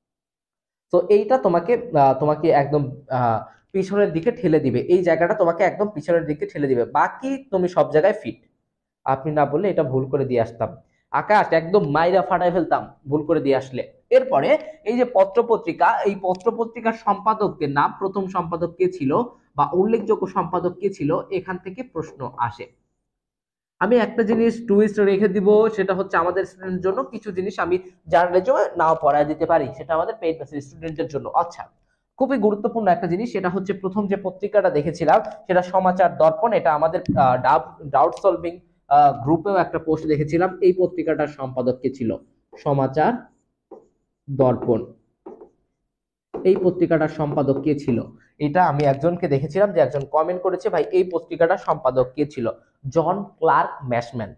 তো এইটা তোমাকে আহ, তোমাকে একদম আহ, পিছনের দিকে ঠেলে দিবে, এই জায়গাটা তোমাকে একদম পিছনের দিকে ঠেলে দিবে, বাকি তুমি সব জায়গায় ফিট। আপনি না বললে এটা ভুল করে দিয়ে আসতাম, আকাশ একদম মাইরা ফাটাই ফেলতাম ভুল করে দিয়ে আসলে। এরপরে এই যে পত্রপত্রিকা, এই পত্রপত্রিকার সম্পাদকদের নাম, প্রথম সম্পাদক কে ছিল বা উল্লেখযোগ্য সম্পাদক কে ছিল, এখান থেকে প্রশ্ন আসে। আমি একটা জিনিস টুইস্ট রেখে দিব, সেটা হচ্ছে আমাদের স্টুডেন্টের জন্য কিছু জিনিস আমি জার্নালের জন্য নাও পড়ায় দিতে পারি, সেটা আমাদের পেইড ব্যাচের স্টুডেন্টদের জন্য। আচ্ছা, খুবই গুরুত্বপূর্ণ একটা জিনিস, সেটা হচ্ছে প্রথম যে পত্রিকাটা দেখেছিলাম সেটা সমাচার দর্পণ। এটা আমাদের ডাউট সলভিং গ্রুপেও একটা পোস্ট দেখেছিলাম। এই পত্রিকাটার সম্পাদক কে ছিল? সমাচার দর্পণ। এই পত্রিকাটার সম্পাদক কে ছিল? এটা আমি একজনকে দেখেছিলাম যে একজন কমেন্ট করেছে, ভাই এই পত্রিকাটার সম্পাদক কে ছিল? জন ক্লার্ক ম্যাশম্যান,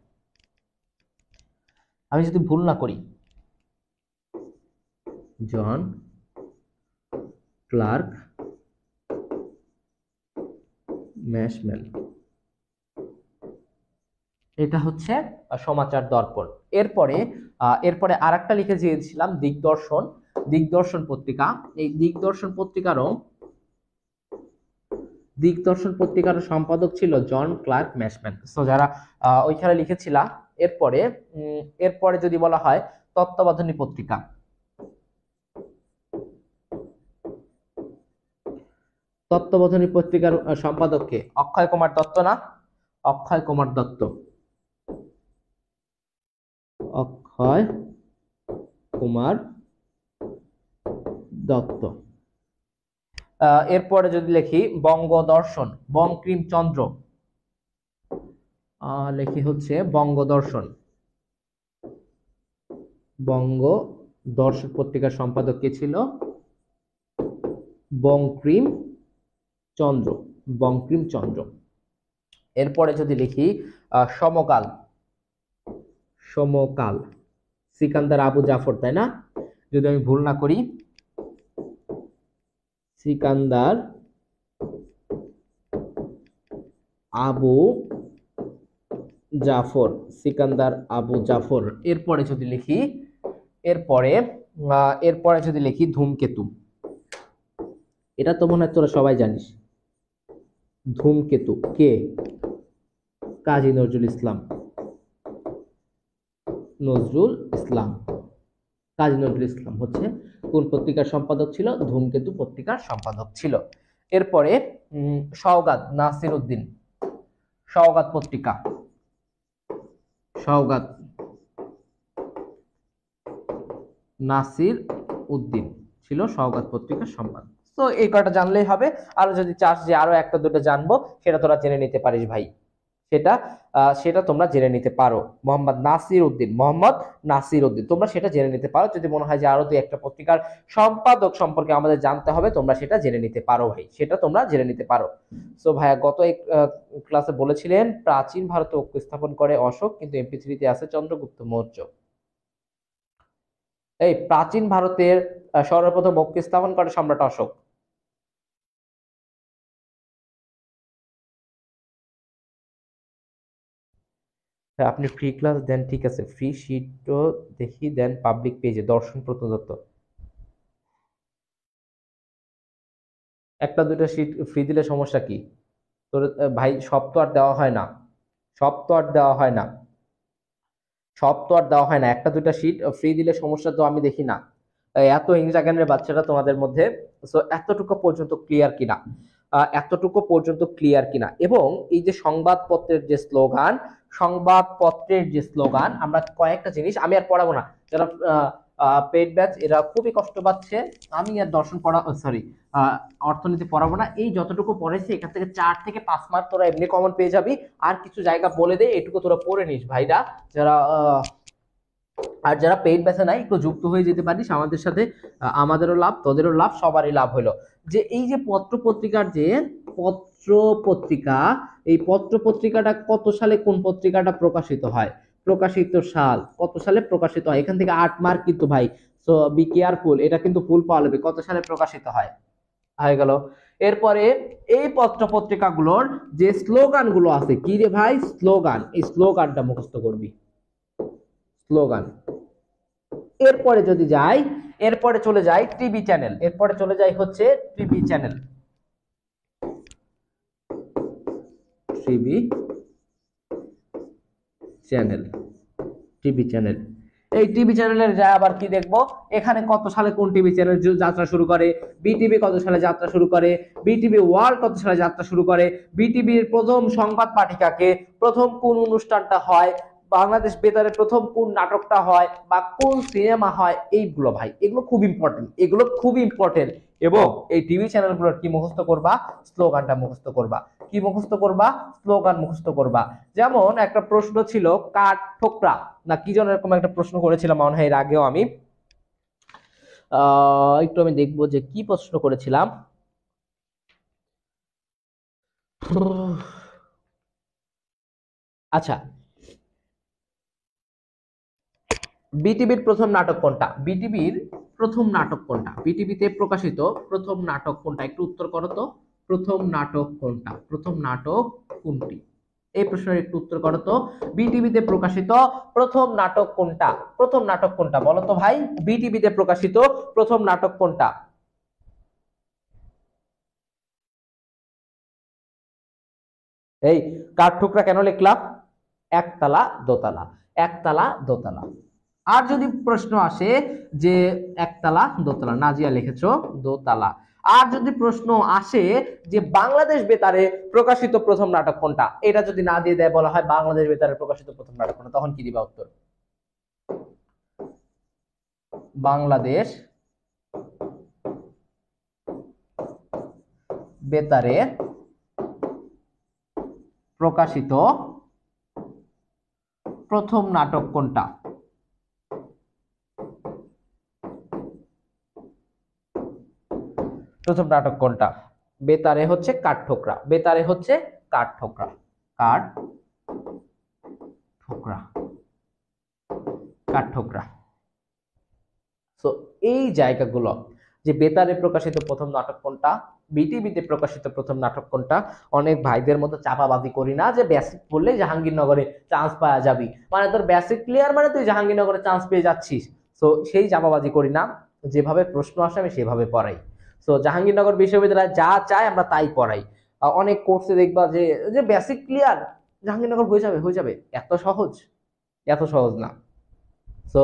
আমি যদি ভুল না করি, জন ক্লার্ক ম্যাশম্যান। এটা হচ্ছে সমাচার দর্পণ। এরপরে এরপরে আর একটা লিখে দিয়েছিলাম দিগদর্শন। দিগদর্শন পত্রিকা, এই দিগদর্শন পত্রিকারও দিগদর্শন পত্রিকার সম্পাদক ছিল জন ক্লার্ক ম্যাশম্যান। সো যারা ওইখানে লিখেছিলাম। এরপরে এরপরে যদি বলা হয় তত্ত্ববোধনী পত্রিকা, তত্ত্ববোধনী পত্রিকার সম্পাদক কে? অক্ষয় কুমার দত্ত না? অক্ষয় কুমার দত্ত, অক্ষয় কুমার দত্ত। এরপরে যদি লিখি বঙ্গদর্শন, বঙ্কিমচন্দ্র, লিখি হচ্ছে বঙ্গদর্শন। বঙ্গদর্শন পত্রিকার সম্পাদক কে ছিল? বঙ্কিমচন্দ্র, বঙ্কিমচন্দ্র। এরপরে যদি লিখি সমকাল, সমকাল সিকান্দার আবু জাফর, তাই না? যদি আমি ভুল না করি, সিকান্দার আবু জাফর, সিকান্দার আবু জাফর। এরপরে যদি লিখি এরপরে এরপরে যদি লিখি ধূমকেতু, এটা তো মনে হয় তোরা সবাই জানিস। ধূমকেতু কে? কাজী নজরুল ইসলাম, নজরুল ইসলাম। কাজী নজরুল ইসলাম হচ্ছে কোন পত্রিকার সম্পাদক ছিল? ধূমকেতু পত্রিকার সম্পাদক ছিল। এরপরে সওগাত নাসির উদ্দিন, সওগাত পত্রিকা, সওগাত নাসির উদ্দিন ছিল সওগাত পত্রিকার সম্পাদক। তো এই কয়টা জানলেই হবে। আরো যদি চাস যে আরো একটা দুটো জানবো, সেটা তোরা জেনে নিতে পারিস ভাই, সেটা সেটা তোমরা জেনে নিতে পারো। মোহাম্মদ নাসির উদ্দিন, মোহাম্মদ নাসির উদ্দিন, তোমরা সেটা জেনে নিতে পারো। যদি মনে হয় যে আরো দুই একটা পত্রিকার সম্পাদক সম্পর্কে আমাদের জানতে হবে, তোমরা সেটা জেনে নিতে পারো ভাই, সেটা তোমরা জেনে নিতে পারো। সো ভাইয়া গত এক ক্লাসে বলেছিলেন প্রাচীন ভারতে ঐক্য স্থাপন করে অশোক, কিন্তু এমপি থ্রিতে আছে চন্দ্রগুপ্ত মৌর্য। এই প্রাচীন ভারতের সর্বপ্রথম ঐক্য স্থাপন করে সম্রাট অশোক। আপনি ফ্রি ক্লাস দেন, ঠিক আছে, ফ্রি শিটও দেখি দেন পাবলিক পেজে, দর্শন প্রত্নতত্ত্ব। একটা দুইটা শিট ফ্রি দিলে সমস্যা কি তোর ভাই? সব তো আর দেওয়া হয় না, সব তো আর দেওয়া হয় না, সব তো আর দেওয়া হয় না। একটা দুইটা শিট ফ্রি দিলে সমস্যা তো আমি দেখি না। এত ইংরেজি বাচ্চারা তোমাদের মধ্যে, সো এতটুকু পর্যন্ত ক্লিয়ার কিনা, এতটুকু পর্যন্ত ক্লিয়ার কিনা। এবং এই যে সংবাদপত্রের যে স্লোগান, সংবাদপত্রের যে স্লোগান, আমরা কয়েকটা জিনিস, আমি আর পড়াবো না, যারা পেইড ব্যাচ এরা খুবই কষ্ট পাচ্ছে। আমি আর দর্শন পড়া, সরি অর্থনীতি পড়াবো না। এই যতটুকু পড়েছি এখান থেকে চার থেকে পাঁচ মার্ক তোরা এমনি কমন পেয়ে যাবি। আর কিছু জায়গা বলে দে, এটুকু তোরা পড়ে নিস ভাইরা, যারা আর যারা পেইড ব্যাচে নাই একটু যুক্ত হয়ে যেতে পারিস আমাদের সাথে, আমাদেরও লাভ, তোদেরও লাভ, সবারই লাভ হলো। যে এই যে পত্র পত্রিকার যে পত্র পত্রিকা, এই পত্র পত্রিকাটা কত সালে কোন পত্রিকাটা প্রকাশিত হয়? প্রকাশিত সাল কত সালে প্রকাশিত হয়? এখান থেকে আট মার্ক কিন্তু ভাই, সো বি কেয়ারফুল, এটা কিন্তু ফুল পাওয়া যাবে। কত সালে প্রকাশিত হয় হয়ে গেল। এরপরে এই পত্র পত্রিকাগুলোর যে স্লোগান গুলো আছে, কি রে ভাই? স্লোগান, এই স্লোগানটা মুখস্থ করবি, স্লোগান। এরপরে যদি যাই, এরপরে চলে যাই টিভি চ্যানেল, এরপরে চলে যাই হচ্ছে TV channel, TV channel, TV channel. এই টিভি চ্যানেলের যায় আবার কি দেখবো, এখানে কত সালে কোন টিভি চ্যানেল যাত্রা শুরু করে, বিটিভি কত সালে যাত্রা শুরু করে, বিটিভি ওয়ার্ল্ড কত সালে যাত্রা শুরু করে, বিটিভির প্রথম সংবাদ পাঠিকাকে, প্রথম কোন অনুষ্ঠানটা হয়, বাংলাদেশ বেতারে প্রথম কোন নাটকটা হয় বা কোন সিনেমা হয়, এইগুলো ভাই এগুলো খুব ইম্পর্টেন্ট, এগুলো খুব ইম্পর্টেন্ট। এবং এই টিভি চ্যানেলগুলোর কি মুখস্থ করবা, স্লোগানটা মুখস্থ করবা। কি মুখস্থ করবা, স্লোগান মুখস্থ করবা। যেমন একটা প্রশ্ন ছিল কাঠ ঠোকরা না কি যেন এরকম একটা প্রশ্ন করেছিলাম মনে হয় এর আগেও আমি, আহ একটু আমি দেখবো যে কি প্রশ্ন করেছিলাম। আচ্ছা, বিটিভির প্রথম নাটক কোনটা, বিটিভির প্রথম নাটক কোনটা, বিটিভিতে প্রকাশিত প্রথম নাটক কোনটা, একটু উত্তর করো তো। প্রথম নাটক কোনটা, প্রথম নাটক কোনটি, এই প্রশ্নের একটু উত্তর করো তো। বিটিভিতে প্রকাশিত প্রথম নাটক কোনটা, প্রথম নাটক কোনটা বলো তো ভাই, বিটিভিতে প্রকাশিত প্রথম নাটক কোনটা। এই কাঠঠোকরা কেন লিখলাম, একতলা দোতলা, একতলা দোতলা। আর যদি প্রশ্ন আসে যে একতলা দোতলা, নাজিয়া লিখেছো দোতলা। আর যদি প্রশ্ন আসে যে বাংলাদেশ বেতারে প্রকাশিত প্রথম নাটক কোনটা, এটা যদি না দিয়ে দেয়, বলা হয় বাংলাদেশ বেতারে প্রকাশিত প্রথম নাটক কোনটা, তখন কি দিবা উত্তর, বাংলাদেশ বেতারে প্রকাশিত প্রথম নাটক কোনটা। প্রথম নাটক কোনটা, বেতারে হচ্ছে কাঠঠোকরা, বেতারে হচ্ছে কাঠঠোকরা, কাঠ ঠোকরা, কাঠঠোকরা। তো এই জায়গাগুলো, যে বেতারে প্রকাশিত প্রথম নাটক কোনটা, বিটিভিতে প্রকাশিত প্রথম নাটক কোনটা, অনেক ভাইদের মতো চাপাবাজি করি না যে বেসিক পড়লে জাহাঙ্গীরনগরে চান্স পাওয়া যাবি, মানে তোর বেসিক ক্লিয়ার মানে তুই জাহাঙ্গীরনগরে চান্স পেয়ে যাচ্ছিস। তো সেই চাপাবাজি করি না, যেভাবে প্রশ্ন আসে আমি সেভাবে পড়াই। তো জাহাঙ্গীরনগর বিশ্ববিদ্যালয় যা চায় আমরা তাই পড়াই। অনেক কোর্সে দেখবা যে যে বেসিক ক্লিয়ার জাহাঙ্গীরনগর হয়ে যাবে, হয়ে যাবে, এত সহজ, এত সহজ না। তো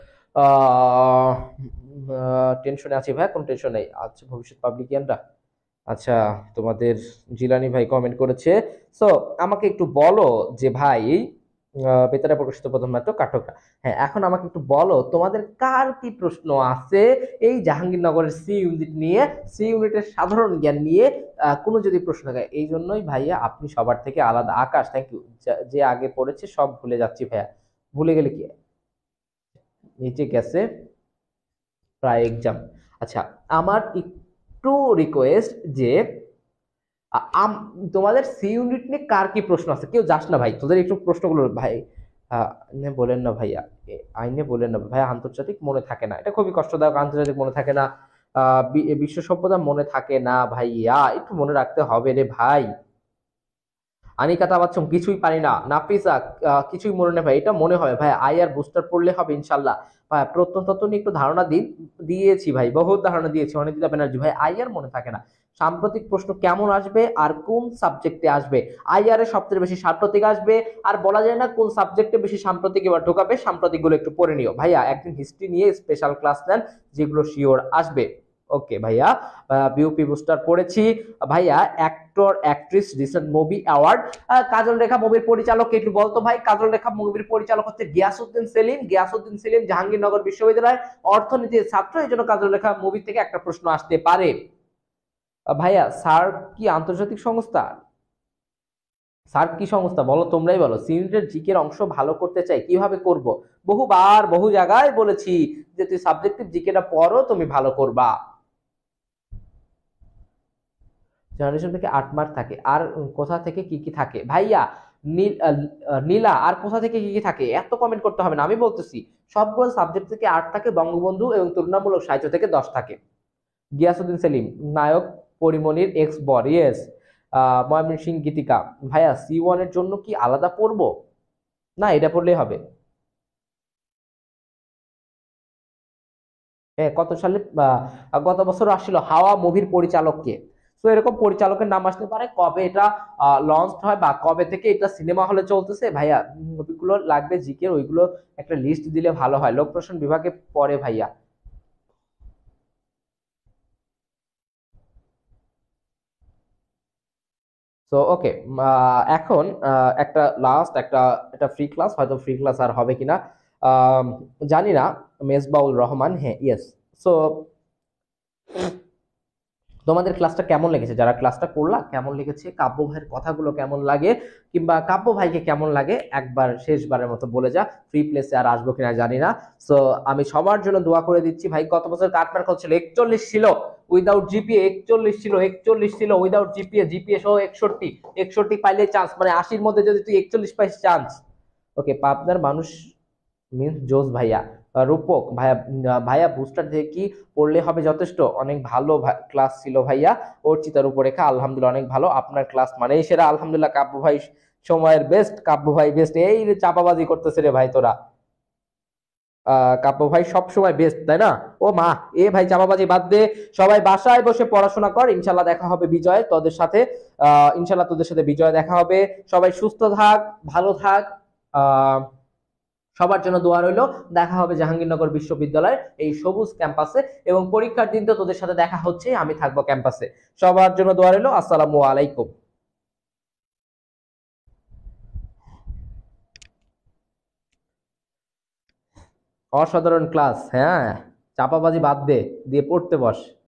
টেনশনে আছি ভাই, কোন টেনশন নেই, আচ্ছা ভবিষ্যৎ পাবলিকিয়ানরা। আচ্ছা, তোমাদের জিলানি ভাই কমেন্ট করেছে। সো আমাকে একটু বলো যে ভাই আহ, বেতারে প্রকাশিত প্রথম নাটক কাঠঠোকরা। হ্যাঁ, এখন আমাকে একটু বলো তোমাদের কার কি প্রশ্ন আছে এই জাহাঙ্গীরনগরের সি ইউনিট নিয়ে, সি ইউনিটের সাধারণ জ্ঞান নিয়ে আহ, কোনো যদি প্রশ্ন থাকে। এই জন্যই ভাইয়া আপনি সবার থেকে আলাদা। আকাশ থ্যাংক ইউ, যে আগে পড়েছে সব ভুলে যাচ্ছি ভাইয়া, ভুলে গেলে কি, নিচে গেছে প্রায় এক্সাম। আচ্ছা, আমার একটু রিকোয়েস্ট যে আ- আম- তোমাদের সি ইউনিট নিয়ে কার কি প্রশ্ন আছে, কেউ যাস না ভাই, তোদের একটু প্রশ্নগুলো ভাই আহ, আইনে বলেন না ভাইয়া, এ, আইনে বলেন না ভাইয়া, আন্তর্জাতিক মনে থাকে না, এটা খুবই কষ্টদায়ক, আন্তর্জাতিক মনে থাকে না, আহ বি- বিশ্ব সভ্যতা মনে থাকে না ভাইয়া, একটু মনে রাখতে হবে রে ভাই। আনিকাতা বাচ্চম কিছুই পারি না, নাফিসা আহ, কিছুই মনে নেই ভাই, এটা মনে হয় ভাই আই আর বুস্টার পড়লে হবে ইনশাল্লাহ। ভাই প্রত্নতত্ত্ব নিয়ে একটু ধারণা দিন, দিয়েছি ভাই, বহুত ধারণা দিয়েছি, অনিন্দিতা ব্যানার্জি ভাই আই আর মনে থাকে না। সাম্প্রতিক প্রশ্ন কেমন আসবে আর কোন সাবজেক্টে আসবে, আই আর এ সবচেয়ে বেশি সাম্প্রতিক আসবে, আর বলা যায় না কোন সাবজেক্টে বেশি সাম্প্রতিক এবার ঢোকাবে, সাম্প্রতিক গুলো একটু পড়ে নিও ভাইয়া, একদিন হিস্ট্রি নিয়ে স্পেশাল ক্লাস নেন, যেগুলো শিওর আসবে। ওকে ভাইয়া, বিউপি বুস্টার পড়েছি ভাইয়া। Actor actress recent movie award, Kajol Rekha মুভির পরিচালক একটু বলতো ভাই, কাজল রেখা মুভির পরিচালক হচ্ছে গিয়াসউদ্দিন সেলিম, গিয়াসউদ্দিন সেলিম জাহাঙ্গীরনগর বিশ্ববিদ্যালয় অর্থনীতির ছাত্র, এই জন্য কাজল রেখা মুভি থেকে একটা প্রশ্ন আসতে পারে। আহ, ভাইয়া স্যার কি আন্তর্জাতিক সংস্থা, স্যার কি সংস্থা বলো, তোমরাই বলো। সিউনিটের জিকের অংশ ভালো করতে চাই, কিভাবে করব, বহুবার বহু জায়গায় বলেছি যে তুই সাবজেক্টিভ জিকেটা পড়ো, তুমি ভালো করবা। জেনারেশন থেকে আট মার্ক থাকে, আর কোথা থেকে কি কি থাকে ভাইয়া, নীল আহ, আহ, নীলা আর কোথা থেকে কি কি থাকে, এত কমেন্ট করতে হবে না, আমি বলতেছি সবগুলো সাবজেক্ট থেকে আট থাকে, বঙ্গবন্ধু এবং তুলনামূলক সাহিত্য থেকে দশ থাকে। গিয়াসউদ্দিন সেলিম নায়ক, পরিমণির এক্স বর, ইয়েস। ময়মনসিং গীতিকা ভাইয়া সি ওয়ান এর জন্য কি আলাদা পড়বো, না এটা পড়লেই হবে। হ্যাঁ, কত সালে আহ, গত বছর আসছিল হাওয়া মুভির পরিচালক কে, তো এরকম পরিচালকের নাম আসতে পারে, কবে এটা লঞ্চ হয় বা কবে থেকে এটা সিনেমা হলে চলতেছে। ভাইয়া মুভিগুলো লাগবে জিকে, ওইগুলো একটা লিস্ট দিলে ভালো হয়, লোক প্রশাসন বিভাগে পড়ে ভাইয়া। তো ওকে, এখন আহ, একটা লাস্ট একটা একটা ফ্রি ক্লাস, হয়তো ফ্রি ক্লাস আর হবে কিনা আহ, জানি না। মেজবাউল রহমান, হ্যাঁ ইয়েস। সো তোমাদের ক্লাসটা কেমন লেগেছে, যারা ক্লাসটা করলা কেমন লেগেছে, কাব্য ভাইয়ের কথাগুলো কেমন লাগে, কিংবা কাব্য ভাইকে কেমন লাগে একবার শেষবারের মতো বলে যা। ফ্রি প্লেসে আর আসবো কিনা জানি না। সো আমি সবার জন্য দোয়া করে দিচ্ছি। ভাই গত বছর কাটমার কত ছিল? একচল্লিশ ছিল উইদাউট জিপিএ, একচল্লিশ ছিল, একচল্লিশ ছিল উইদাউট জিপিএ, জিপিএ সহ একষট্টি। একষট্টি পাইলে চান্স, মানে আশির মধ্যে যদি তুই একচল্লিশ পাইস চান্স। ওকে, পাবনার মানুষ মিন্স জোস ভাইয়া। আহ, রূপক ভাইয়া, আহ, ভাইয়া বুস্টার দিয়ে কি পড়লে হবে যথেষ্ট? অনেক ভালো ক্লাস ছিল ভাইয়া। অর্চিতার উপরেখা আলহামদুলিল্লাহ অনেক ভালো, আপনার ক্লাস মানেই সেরা আলহামদুলিল্লাহ। কাব্য ভাই সময়ের বেস্ট, কাব্য ভাই বেস্ট। এই রে চাপাবাজি করতেছে রে ভাই তোরা। আহ কাব্য ভাই সব সময় বেস্ট, তাই না? ও মা, এ ভাই চাপাবাজি বাদ দে, সবাই বাসায় বসে পড়াশোনা কর, ইনশাল্লাহ দেখা হবে বিজয় তোদের সাথে। আহ ইনশাল্লাহ তোদের সাথে বিজয় দেখা হবে। সবাই সুস্থ থাক, ভালো থাক। আহ সবার জন্য দোয়া রইলো। দেখা হবে জাহাঙ্গীরনগর বিশ্ববিদ্যালয়ের এই সবুজ ক্যাম্পাসে, এবং পরীক্ষার দিন তো তোদের সাথে দেখা হচ্ছে, আমি থাকবো ক্যাম্পাসে। সবার জন্য দোয়া রইলো। আসসালামু আলাইকুম। অসাধারণ ক্লাস, হ্যাঁ। চাপাবাজি বাদ দে, দিয়ে পড়তে বস।